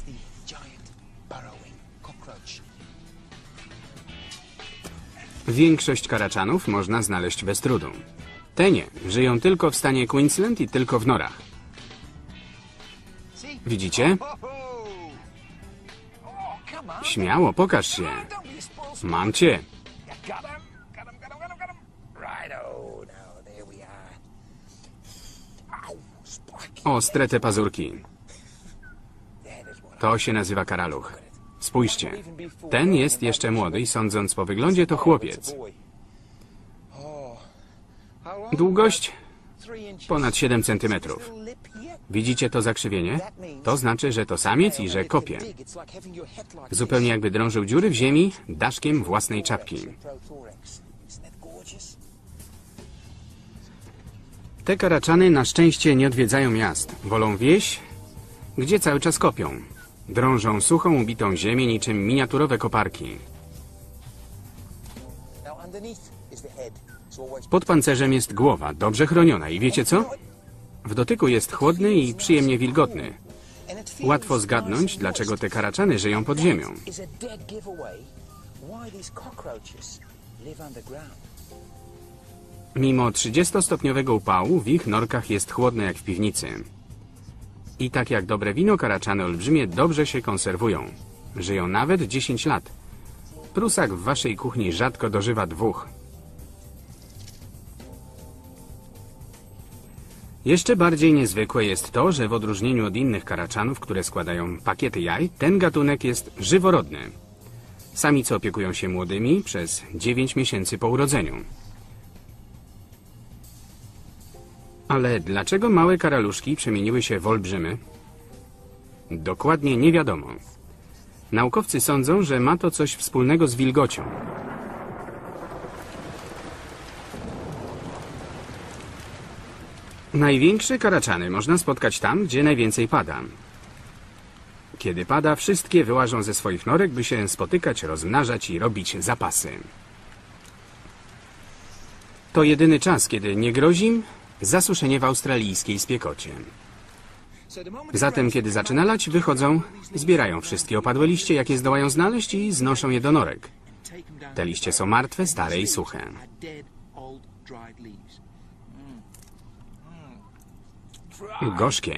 Większość karaczanów można znaleźć bez trudu. Te nie, żyją tylko w stanie Queensland i tylko w norach. Widzicie? Śmiało, pokaż się. Mam cię. Ostre te pazurki. To się nazywa karaluch. Spójrzcie. Ten jest jeszcze młody i sądząc po wyglądzie to chłopiec. Długość? Ponad 7 centymetrów. Widzicie to zakrzywienie? To znaczy, że to samiec i że kopie. Zupełnie jakby drążył dziury w ziemi daszkiem własnej czapki. Te karaczany na szczęście nie odwiedzają miast. Wolą wieś, gdzie cały czas kopią. Drążą suchą, ubitą ziemię niczym miniaturowe koparki. Pod pancerzem jest głowa, dobrze chroniona i wiecie co? W dotyku jest chłodny i przyjemnie wilgotny. Łatwo zgadnąć, dlaczego te karaczany żyją pod ziemią. Mimo 30-stopniowego upału w ich norkach jest chłodno jak w piwnicy. I tak jak dobre wino, karaczany olbrzymie dobrze się konserwują. Żyją nawet 10 lat. Prusak w waszej kuchni rzadko dożywa 2. Jeszcze bardziej niezwykłe jest to, że w odróżnieniu od innych karaczanów, które składają pakiety jaj, ten gatunek jest żyworodny. Samice opiekują się młodymi przez 9 miesięcy po urodzeniu. Ale dlaczego małe karaluszki przemieniły się w olbrzymy? Dokładnie nie wiadomo. Naukowcy sądzą, że ma to coś wspólnego z wilgocią. Największe karaczany można spotkać tam, gdzie najwięcej pada. Kiedy pada, wszystkie wyłażą ze swoich norek, by się spotykać, rozmnażać i robić zapasy. To jedyny czas, kiedy nie grozi im zasuszenie w australijskiej spiekocie. Zatem, kiedy zaczyna lać, wychodzą, zbierają wszystkie opadłe liście, jakie zdołają znaleźć i znoszą je do norek. Te liście są martwe, stare i suche. Gorzkie.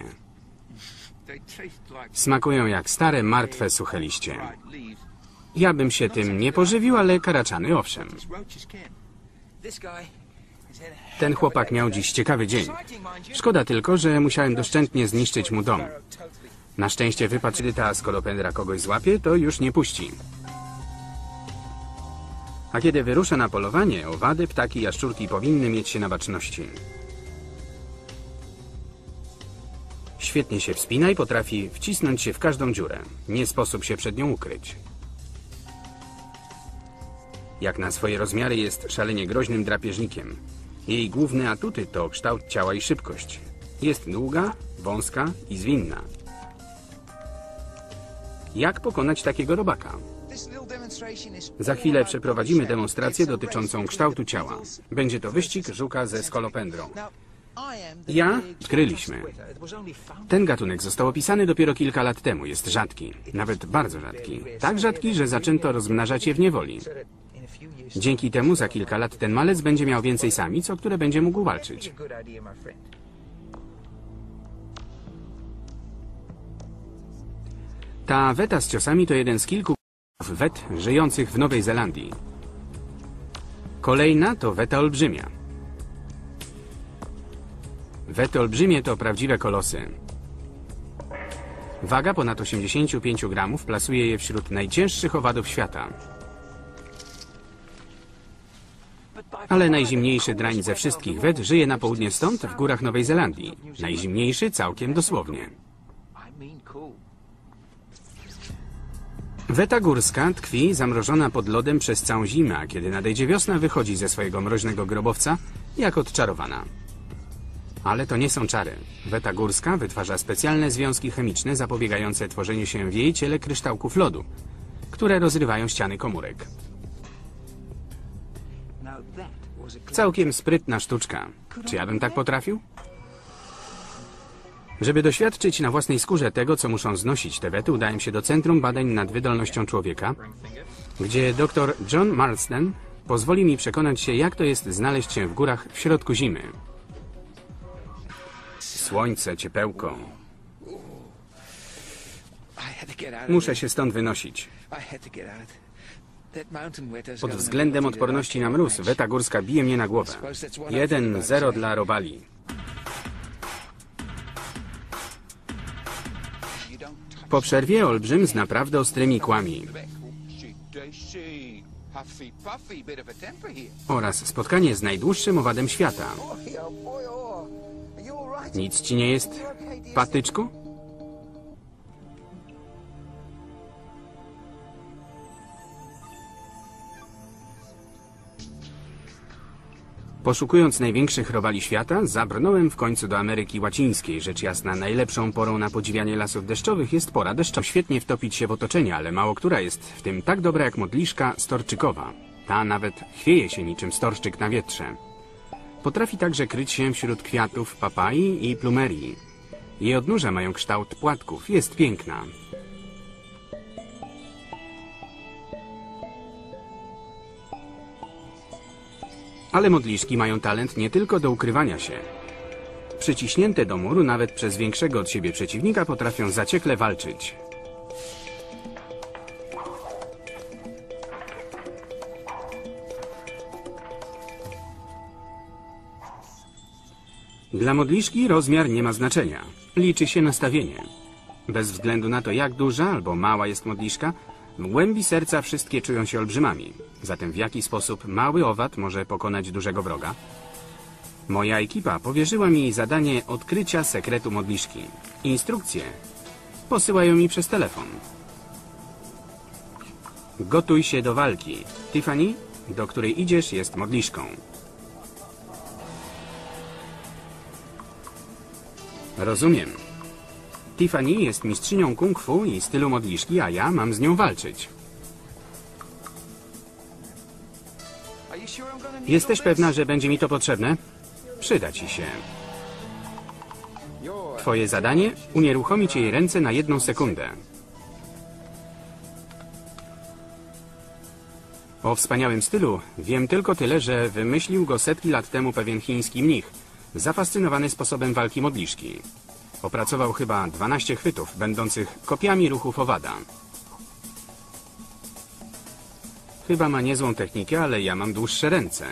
Smakują jak stare, martwe, suche liście. Ja bym się tym nie pożywił, ale karaczany owszem. Ten chłopak miał dziś ciekawy dzień. Szkoda tylko, że musiałem doszczętnie zniszczyć mu dom. Na szczęście wypadł, gdy ta skolopendra kogoś złapie, to już nie puści. A kiedy wyrusza na polowanie, owady, ptaki i jaszczurki powinny mieć się na baczności. Świetnie się wspina i potrafi wcisnąć się w każdą dziurę. Nie sposób się przed nią ukryć. Jak na swoje rozmiary jest szalenie groźnym drapieżnikiem. Jej główne atuty to kształt ciała i szybkość. Jest długa, wąska i zwinna. Jak pokonać takiego robaka? Za chwilę przeprowadzimy demonstrację dotyczącą kształtu ciała. Będzie to wyścig żuka ze skolopendrą. Ja odkryliśmy. Ten gatunek został opisany dopiero kilka lat temu. Jest rzadki, nawet bardzo rzadki. Tak rzadki, że zaczęto rozmnażać je w niewoli. Dzięki temu za kilka lat ten malec będzie miał więcej samic, o które będzie mógł walczyć. Ta weta z ciosami to jeden z kilku wet żyjących w Nowej Zelandii. Kolejna to weta olbrzymia. Wety olbrzymie to prawdziwe kolosy. Waga ponad 85 gramów plasuje je wśród najcięższych owadów świata. Ale najzimniejszy drań ze wszystkich wet żyje na południe stąd, w górach Nowej Zelandii. Najzimniejszy całkiem dosłownie. Weta górska tkwi zamrożona pod lodem przez całą zimę, a kiedy nadejdzie wiosna, wychodzi ze swojego mroźnego grobowca jak odczarowana. Ale to nie są czary. Weta górska wytwarza specjalne związki chemiczne zapobiegające tworzeniu się w jej ciele kryształków lodu, które rozrywają ściany komórek. Całkiem sprytna sztuczka. Czy ja bym tak potrafił? Żeby doświadczyć na własnej skórze tego, co muszą znosić te wety, udałem się do Centrum Badań nad Wydolnością Człowieka, gdzie dr John Marsden pozwoli mi przekonać się, jak to jest znaleźć się w górach w środku zimy. Słońce, ciepełko. Muszę się stąd wynosić. Pod względem odporności na mróz, weta górska bije mnie na głowę. 1-0 dla robali. Po przerwie olbrzym z naprawdę ostrymi kłami. Oraz spotkanie z najdłuższym owadem świata. Nic ci nie jest, patyczku? Poszukując największych robali świata, zabrnąłem w końcu do Ameryki Łacińskiej. Rzecz jasna, najlepszą porą na podziwianie lasów deszczowych jest pora deszczowa. Świetnie wtopić się w otoczenie, ale mało która jest w tym tak dobra jak modliszka storczykowa. Ta nawet chwieje się niczym storczyk na wietrze. Potrafi także kryć się wśród kwiatów papai i plumerii. Jej odnóża mają kształt płatków. Jest piękna. Ale modliszki mają talent nie tylko do ukrywania się. Przyciśnięte do muru nawet przez większego od siebie przeciwnika potrafią zaciekle walczyć. Dla modliszki rozmiar nie ma znaczenia. Liczy się nastawienie. Bez względu na to, jak duża albo mała jest modliszka, w głębi serca wszystkie czują się olbrzymami. Zatem w jaki sposób mały owad może pokonać dużego wroga? Moja ekipa powierzyła mi zadanie odkrycia sekretu modliszki. Instrukcje posyłają mi przez telefon. Gotuj się do walki. Tiffany, do której idziesz, jest modliszką. Rozumiem. Tiffany jest mistrzynią kung fu i stylu modliszki, a ja mam z nią walczyć. Jesteś pewna, że będzie mi to potrzebne? Przyda ci się. Twoje zadanie? Unieruchomić jej ręce na 1 sekundę. O wspaniałym stylu wiem tylko tyle, że wymyślił go setki lat temu pewien chiński mnich, zafascynowany sposobem walki modliszki. Opracował chyba 12 chwytów, będących kopiami ruchów owada. Chyba ma niezłą technikę, ale ja mam dłuższe ręce.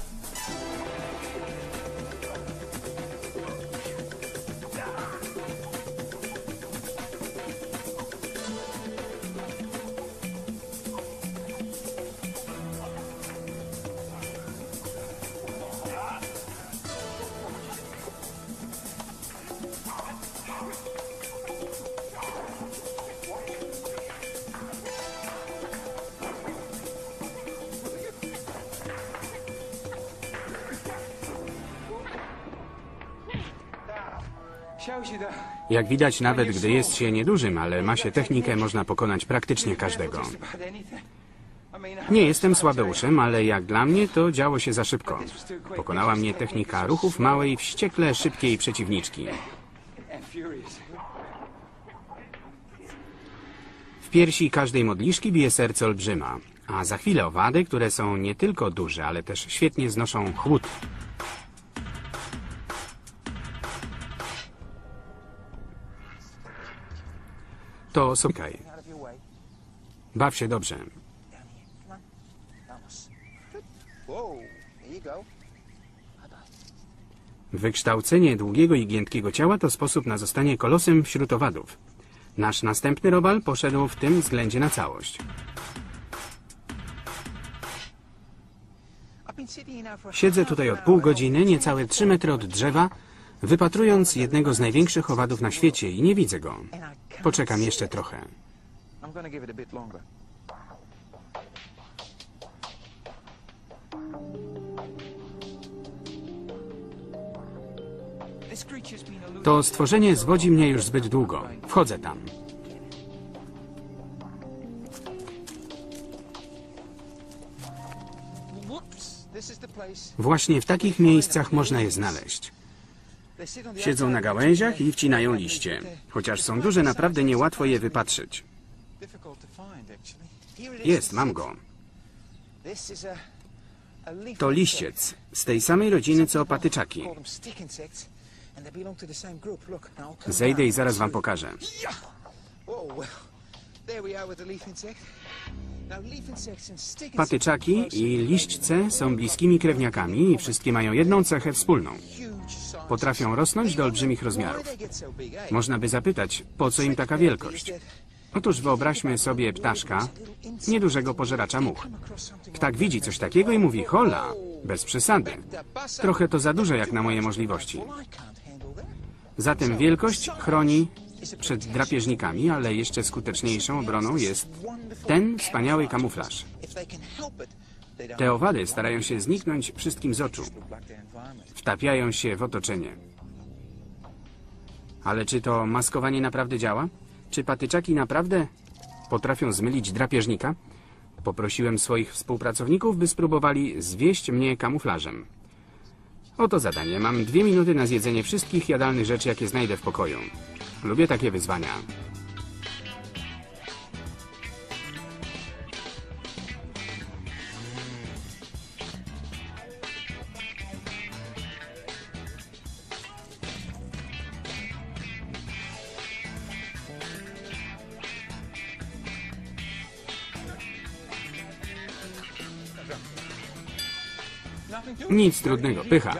Jak widać, nawet gdy jest się niedużym, ale ma się technikę, można pokonać praktycznie każdego. Nie jestem słabeuszem, ale jak dla mnie to działo się za szybko. Pokonała mnie technika ruchów małej, wściekle szybkiej przeciwniczki. W piersi każdej modliszki bije serce olbrzyma, a za chwilę owady, które są nie tylko duże, ale też świetnie znoszą chłód. To słuchaj. Baw się dobrze. Wykształcenie długiego i giętkiego ciała to sposób na zostanie kolosem wśród owadów. Nasz następny robal poszedł w tym względzie na całość. Siedzę tutaj od pół godziny, niecałe 3 metry od drzewa, wypatrując jednego z największych owadów na świecie i nie widzę go. Poczekam jeszcze trochę. To stworzenie zwodzi mnie już zbyt długo. Wchodzę tam. Właśnie w takich miejscach można je znaleźć. Siedzą na gałęziach i wcinają liście. Chociaż są duże, naprawdę niełatwo je wypatrzyć. Jest, mam go. To liściec, z tej samej rodziny co patyczaki. Zejdę i zaraz wam pokażę. Patyczaki i liśćce są bliskimi krewniakami i wszystkie mają jedną cechę wspólną. Potrafią rosnąć do olbrzymich rozmiarów. Można by zapytać, po co im taka wielkość? Otóż wyobraźmy sobie ptaszka, niedużego pożeracza much. Ptak widzi coś takiego i mówi, hola, bez przesady. Trochę to za dużo jak na moje możliwości. Zatem wielkość chroni przed drapieżnikami, ale jeszcze skuteczniejszą obroną jest ten wspaniały kamuflaż. Te owady starają się zniknąć wszystkim z oczu. Wtapiają się w otoczenie. Ale czy to maskowanie naprawdę działa? Czy patyczaki naprawdę potrafią zmylić drapieżnika? Poprosiłem swoich współpracowników, by spróbowali zwieść mnie kamuflażem. Oto zadanie. Mam 2 minuty na zjedzenie wszystkich jadalnych rzeczy, jakie znajdę w pokoju. Lubię takie wyzwania. Nic trudnego, pycha.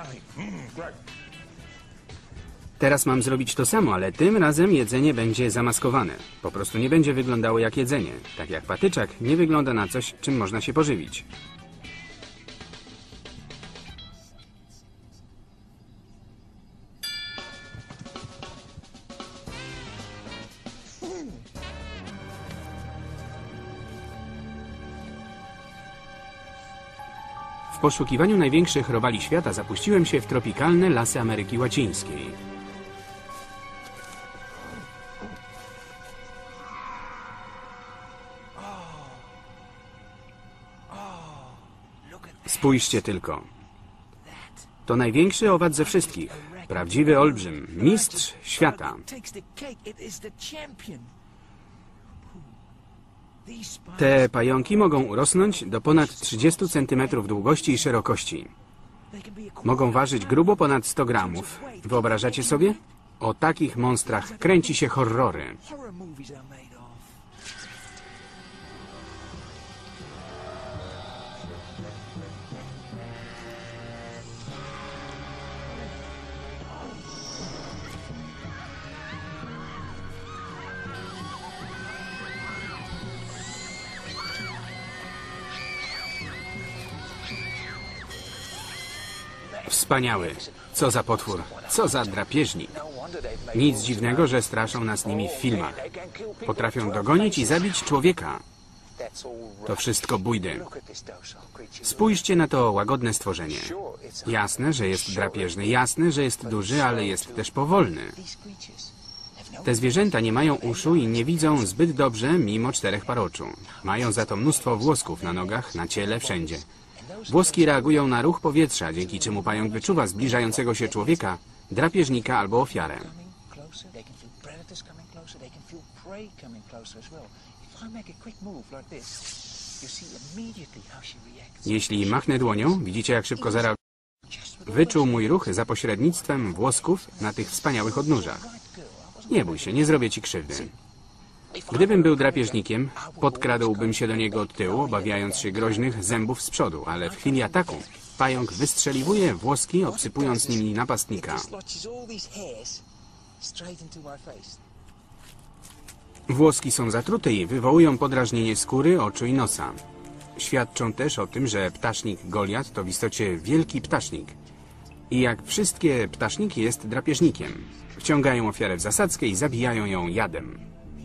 Teraz mam zrobić to samo, ale tym razem jedzenie będzie zamaskowane. Po prostu nie będzie wyglądało jak jedzenie. Tak jak patyczak nie wygląda na coś, czym można się pożywić. W poszukiwaniu największych robali świata zapuściłem się w tropikalne lasy Ameryki Łacińskiej. Spójrzcie tylko. To największy owad ze wszystkich. Prawdziwy olbrzym. Mistrz świata. Te pająki mogą urosnąć do ponad 30 cm długości i szerokości. Mogą ważyć grubo ponad 100 gramów. Wyobrażacie sobie? O takich monstrach kręci się horrory. Wspaniały. Co za potwór. Co za drapieżnik. Nic dziwnego, że straszą nas nimi w filmach. Potrafią dogonić i zabić człowieka. To wszystko bójdy. Spójrzcie na to łagodne stworzenie. Jasne, że jest drapieżny. Jasne, że jest duży, ale jest też powolny. Te zwierzęta nie mają uszu i nie widzą zbyt dobrze mimo 4 par oczu. Mają za to mnóstwo włosków na nogach, na ciele, wszędzie. Włoski reagują na ruch powietrza, dzięki czemu pająk wyczuwa zbliżającego się człowieka, drapieżnika albo ofiarę. Jeśli machnę dłonią, widzicie jak szybko zareaguje. Wyczuł mój ruch za pośrednictwem włosków na tych wspaniałych odnóżach. Nie bój się, nie zrobię ci krzywdy. Gdybym był drapieżnikiem, podkradłbym się do niego od tyłu, obawiając się groźnych zębów z przodu, ale w chwili ataku pająk wystrzeliwuje włoski, obsypując nimi napastnika. Włoski są zatrute i wywołują podrażnienie skóry, oczu i nosa. Świadczą też o tym, że ptasznik Goliat to w istocie wielki ptasznik. I jak wszystkie ptaszniki jest drapieżnikiem. Wciągają ofiarę w zasadzkę i zabijają ją jadem.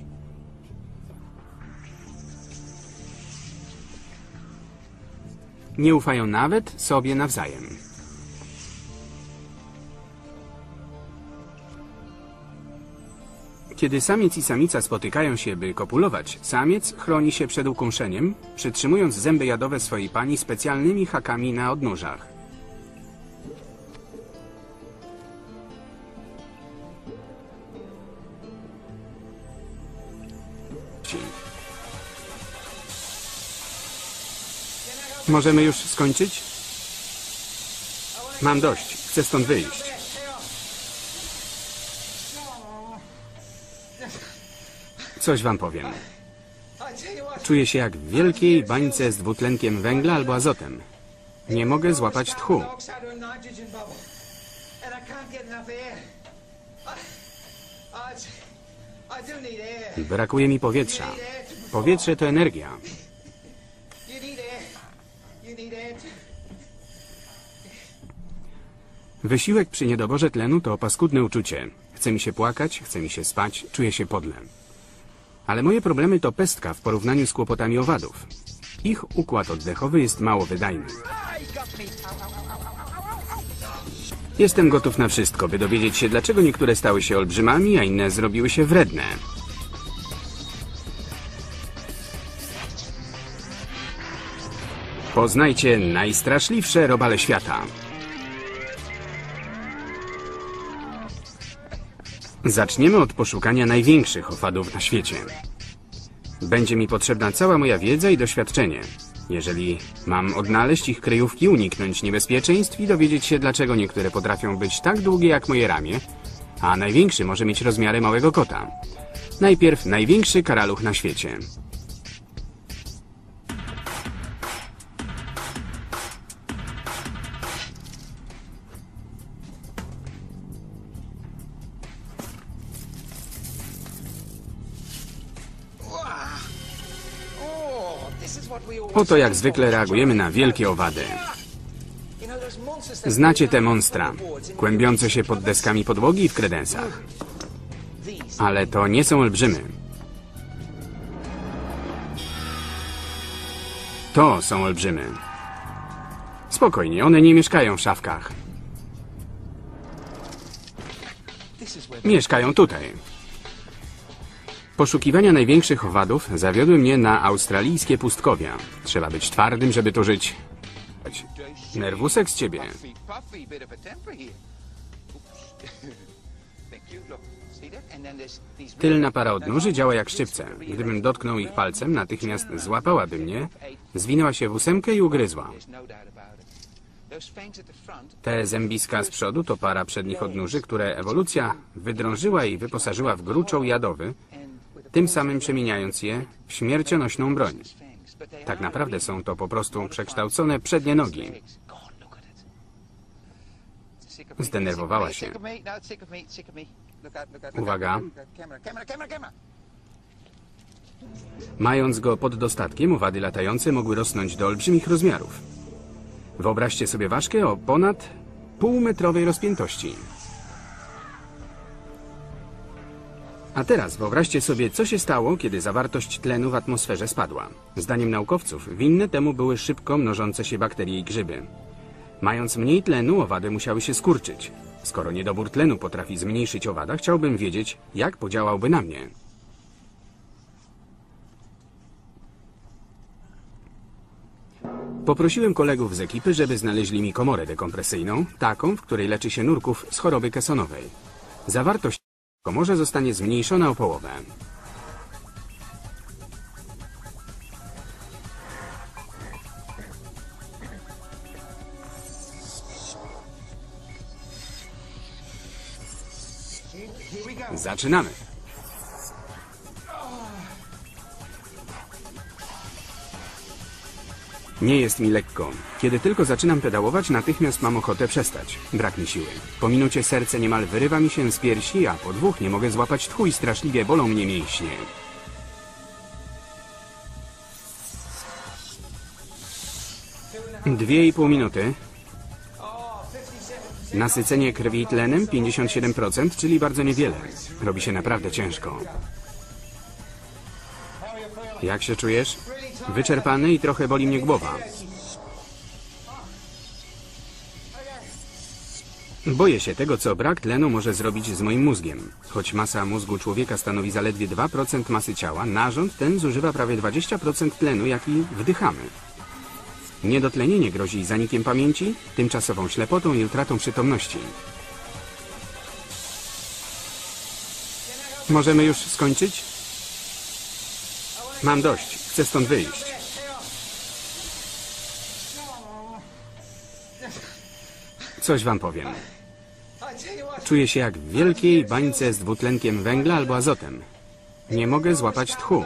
Nie ufają nawet sobie nawzajem. Kiedy samiec i samica spotykają się, by kopulować, samiec chroni się przed ukąszeniem, przytrzymując zęby jadowe swojej pani specjalnymi hakami na odnóżach. Możemy już skończyć? Mam dość. Chcę stąd wyjść. Coś wam powiem. Czuję się jak w wielkiej bańce z dwutlenkiem węgla albo azotem. Nie mogę złapać tchu. Brakuje mi powietrza. Powietrze to energia. Wysiłek przy niedoborze tlenu to paskudne uczucie. Chce mi się płakać, chce mi się spać, czuję się podle. Ale moje problemy to pestka w porównaniu z kłopotami owadów. Ich układ oddechowy jest mało wydajny. Jestem gotów na wszystko, by dowiedzieć się, dlaczego niektóre stały się olbrzymami, a inne zrobiły się wredne. Poznajcie najstraszliwsze robale świata. Zaczniemy od poszukania największych owadów na świecie. Będzie mi potrzebna cała moja wiedza i doświadczenie. Jeżeli mam odnaleźć ich kryjówki, uniknąć niebezpieczeństw i dowiedzieć się, dlaczego niektóre potrafią być tak długie jak moje ramię, a największy może mieć rozmiary małego kota. Najpierw największy karaluch na świecie. Oto jak zwykle reagujemy na wielkie owady. Znacie te monstra, kłębiące się pod deskami podłogi i w kredensach. Ale to nie są olbrzymy. To są olbrzymy. Spokojnie, one nie mieszkają w szafkach. Mieszkają tutaj. Poszukiwania największych owadów zawiodły mnie na australijskie pustkowia. Trzeba być twardym, żeby tu żyć. Nerwusek z ciebie. Tylna para odnóży działa jak szczypce. Gdybym dotknął ich palcem, natychmiast złapałaby mnie, zwinęła się w ósemkę i ugryzła. Te zębiska z przodu to para przednich odnóży, które ewolucja wydrążyła i wyposażyła w gruczoł jadowy, tym samym przemieniając je w śmiercionośną broń. Tak naprawdę są to po prostu przekształcone przednie nogi. Zdenerwowała się. Uwaga. Mając go pod dostatkiem, owady latające mogły rosnąć do olbrzymich rozmiarów. Wyobraźcie sobie ważkę o ponad półmetrowej rozpiętości. A teraz wyobraźcie sobie, co się stało, kiedy zawartość tlenu w atmosferze spadła. Zdaniem naukowców winne temu były szybko mnożące się bakterie i grzyby. Mając mniej tlenu, owady musiały się skurczyć. Skoro niedobór tlenu potrafi zmniejszyć owada, chciałbym wiedzieć, jak podziałałby na mnie. Poprosiłem kolegów z ekipy, żeby znaleźli mi komorę dekompresyjną, taką, w której leczy się nurków z choroby kesonowej. Zawartość w komorze zostanie zmniejszona o połowę. Zaczynamy. Nie jest mi lekko. Kiedy tylko zaczynam pedałować, natychmiast mam ochotę przestać. Brak mi siły. Po minucie serce niemal wyrywa mi się z piersi, a po 2 nie mogę złapać tchu i straszliwie bolą mnie mięśnie. Dwie i pół minuty. Nasycenie krwi tlenem 57%, czyli bardzo niewiele. Robi się naprawdę ciężko. Jak się czujesz? Wyczerpany i trochę boli mnie głowa. Boję się tego, co brak tlenu może zrobić z moim mózgiem. Choć masa mózgu człowieka stanowi zaledwie 2% masy ciała, narząd ten zużywa prawie 20% tlenu, jaki wdychamy. Niedotlenienie grozi zanikiem pamięci, tymczasową ślepotą i utratą przytomności. Możemy już skończyć? Mam dość. Chcę stąd wyjść. Coś wam powiem. Czuję się jak w wielkiej bańce z dwutlenkiem węgla albo azotem. Nie mogę złapać tchu.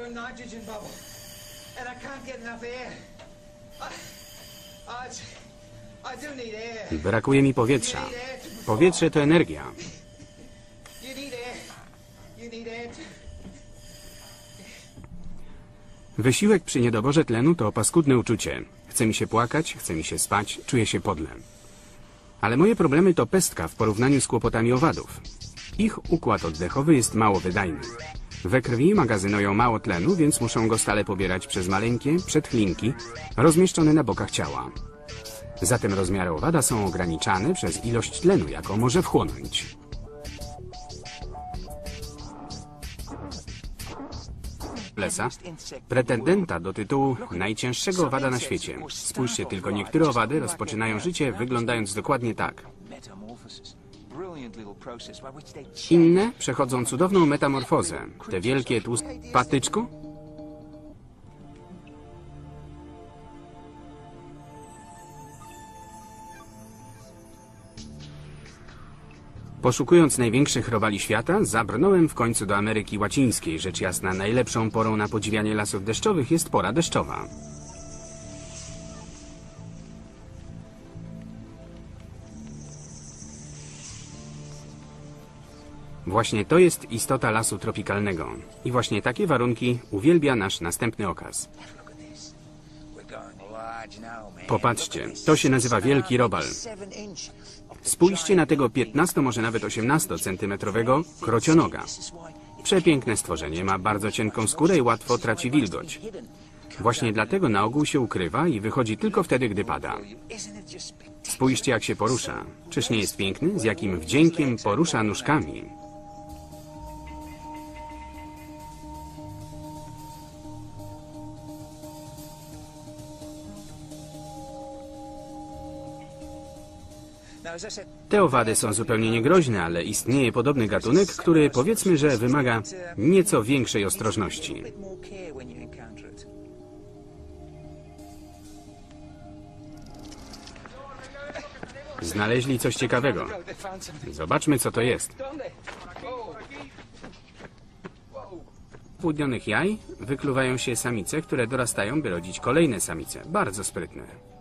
Brakuje mi powietrza. Powietrze to energia. Wysiłek przy niedoborze tlenu to paskudne uczucie. Chce mi się płakać, chce mi się spać, czuję się podle. Ale moje problemy to pestka w porównaniu z kłopotami owadów. Ich układ oddechowy jest mało wydajny. We krwi magazynują mało tlenu, więc muszą go stale pobierać przez maleńkie przedchlinki rozmieszczone na bokach ciała. Zatem rozmiary owada są ograniczane przez ilość tlenu, jaką może wchłonąć. Lesa, pretendenta do tytułu najcięższego owada na świecie. Spójrzcie tylko, niektóre owady rozpoczynają życie wyglądając dokładnie tak. Inne przechodzą cudowną metamorfozę. Te wielkie, tłuste... Patyczku? Poszukując największych robali świata, zabrnąłem w końcu do Ameryki Łacińskiej. Rzecz jasna, najlepszą porą na podziwianie lasów deszczowych jest pora deszczowa. Właśnie to jest istota lasu tropikalnego. I właśnie takie warunki uwielbia nasz następny okaz. Popatrzcie, to się nazywa wielki robal. Spójrzcie na tego 15, może nawet 18-centymetrowego krocionoga. Przepiękne stworzenie, ma bardzo cienką skórę i łatwo traci wilgoć. Właśnie dlatego na ogół się ukrywa i wychodzi tylko wtedy, gdy pada. Spójrzcie, jak się porusza. Czyż nie jest piękny? Z jakim wdziękiem porusza nóżkami. Te owady są zupełnie niegroźne, ale istnieje podobny gatunek, który powiedzmy, że wymaga nieco większej ostrożności. Znaleźli coś ciekawego. Zobaczmy, co to jest. Z płódnionych jaj wykluwają się samice, które dorastają, by rodzić kolejne samice. Bardzo sprytne.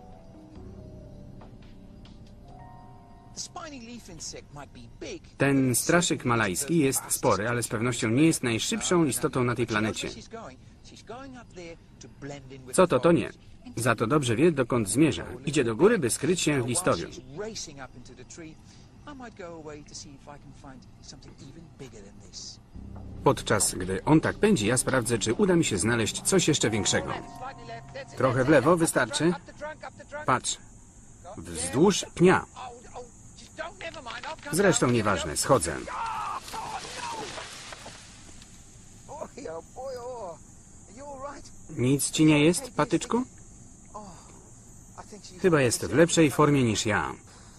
Ten straszyk malajski jest spory, ale z pewnością nie jest najszybszą istotą na tej planecie. Co to, to nie. Za to dobrze wie, dokąd zmierza. Idzie do góry, by skryć się w listowiem. Podczas gdy on tak pędzi, ja sprawdzę, czy uda mi się znaleźć coś jeszcze większego. Trochę w lewo wystarczy. Patrz. Wzdłuż pnia. Zresztą nieważne, schodzę. Nic ci nie jest, patyczku? Chyba jest w lepszej formie niż ja.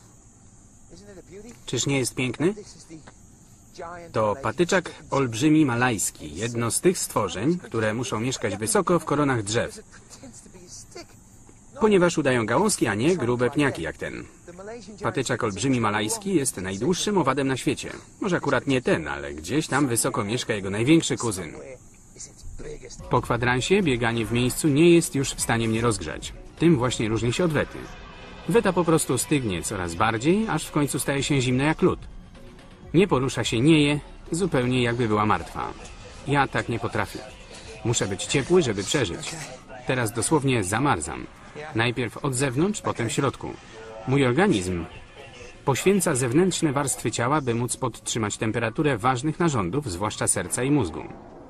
Czyż nie jest piękny? To patyczak olbrzymi malajski, jedno z tych stworzeń, które muszą mieszkać wysoko w koronach drzew, ponieważ udają gałązki, a nie grube pniaki jak ten. Patyczak olbrzymi malajski jest najdłuższym owadem na świecie. Może akurat nie ten, ale gdzieś tam wysoko mieszka jego największy kuzyn. Po kwadransie bieganie w miejscu nie jest już w stanie mnie rozgrzać. Tym właśnie różni się od wety. Weta po prostu stygnie coraz bardziej, aż w końcu staje się zimna jak lód. Nie porusza się, nie je, zupełnie jakby była martwa. Ja tak nie potrafię. Muszę być ciepły, żeby przeżyć. Teraz dosłownie zamarzam. Najpierw od zewnątrz, potem w środku. Mój organizm poświęca zewnętrzne warstwy ciała, by móc podtrzymać temperaturę ważnych narządów, zwłaszcza serca i mózgu.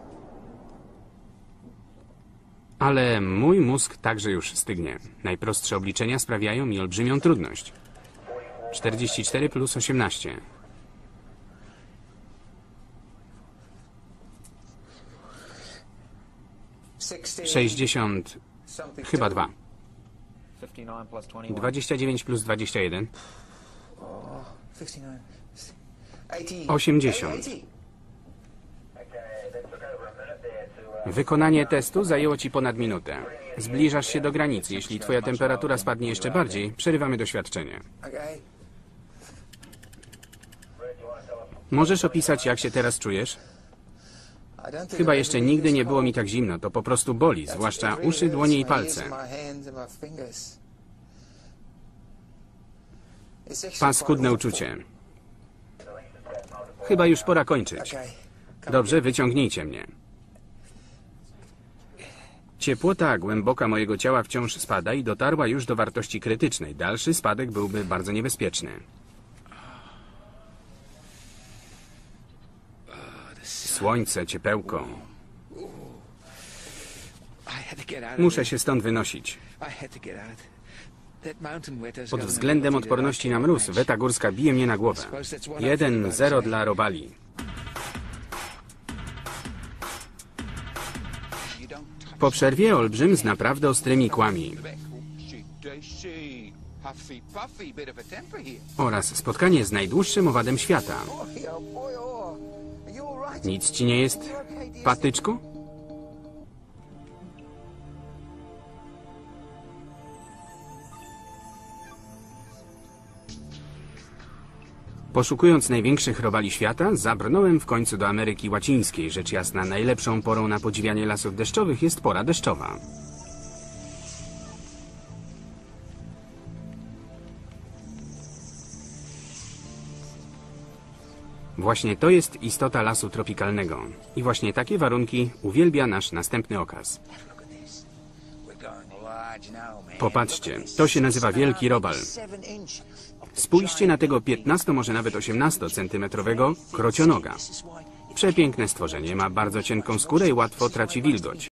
Ale mój mózg także już stygnie. Najprostsze obliczenia sprawiają mi olbrzymią trudność. 44 plus 18. 60... chyba 2. 29 plus 21. 80. Wykonanie testu zajęło ci ponad minutę. Zbliżasz się do granicy. Jeśli twoja temperatura spadnie jeszcze bardziej, przerywamy doświadczenie. Możesz opisać, jak się teraz czujesz? Chyba jeszcze nigdy nie było mi tak zimno. To po prostu boli, zwłaszcza uszy, dłonie i palce. Paskudne uczucie. Chyba już pora kończyć. Dobrze, wyciągnijcie mnie. Ciepłota głęboka mojego ciała wciąż spada i dotarła już do wartości krytycznej. Dalszy spadek byłby bardzo niebezpieczny. Słońce, ciepełko. Muszę się stąd wynosić. Pod względem odporności na mróz, weta górska bije mnie na głowę. 1-0 dla robali. Po przerwie olbrzym z naprawdę ostrymi kłami. Oraz spotkanie z najdłuższym owadem świata. Nic ci nie jest, patyczku? Poszukując największych robali świata, zabrnąłem w końcu do Ameryki Łacińskiej. Rzecz jasna, najlepszą porą na podziwianie lasów deszczowych jest pora deszczowa. Właśnie to jest istota lasu tropikalnego. I właśnie takie warunki uwielbia nasz następny okaz. Popatrzcie, to się nazywa wielki robal. Spójrzcie na tego 15, może nawet 18-centymetrowego krocionoga. Przepiękne stworzenie, ma bardzo cienką skórę i łatwo traci wilgoć.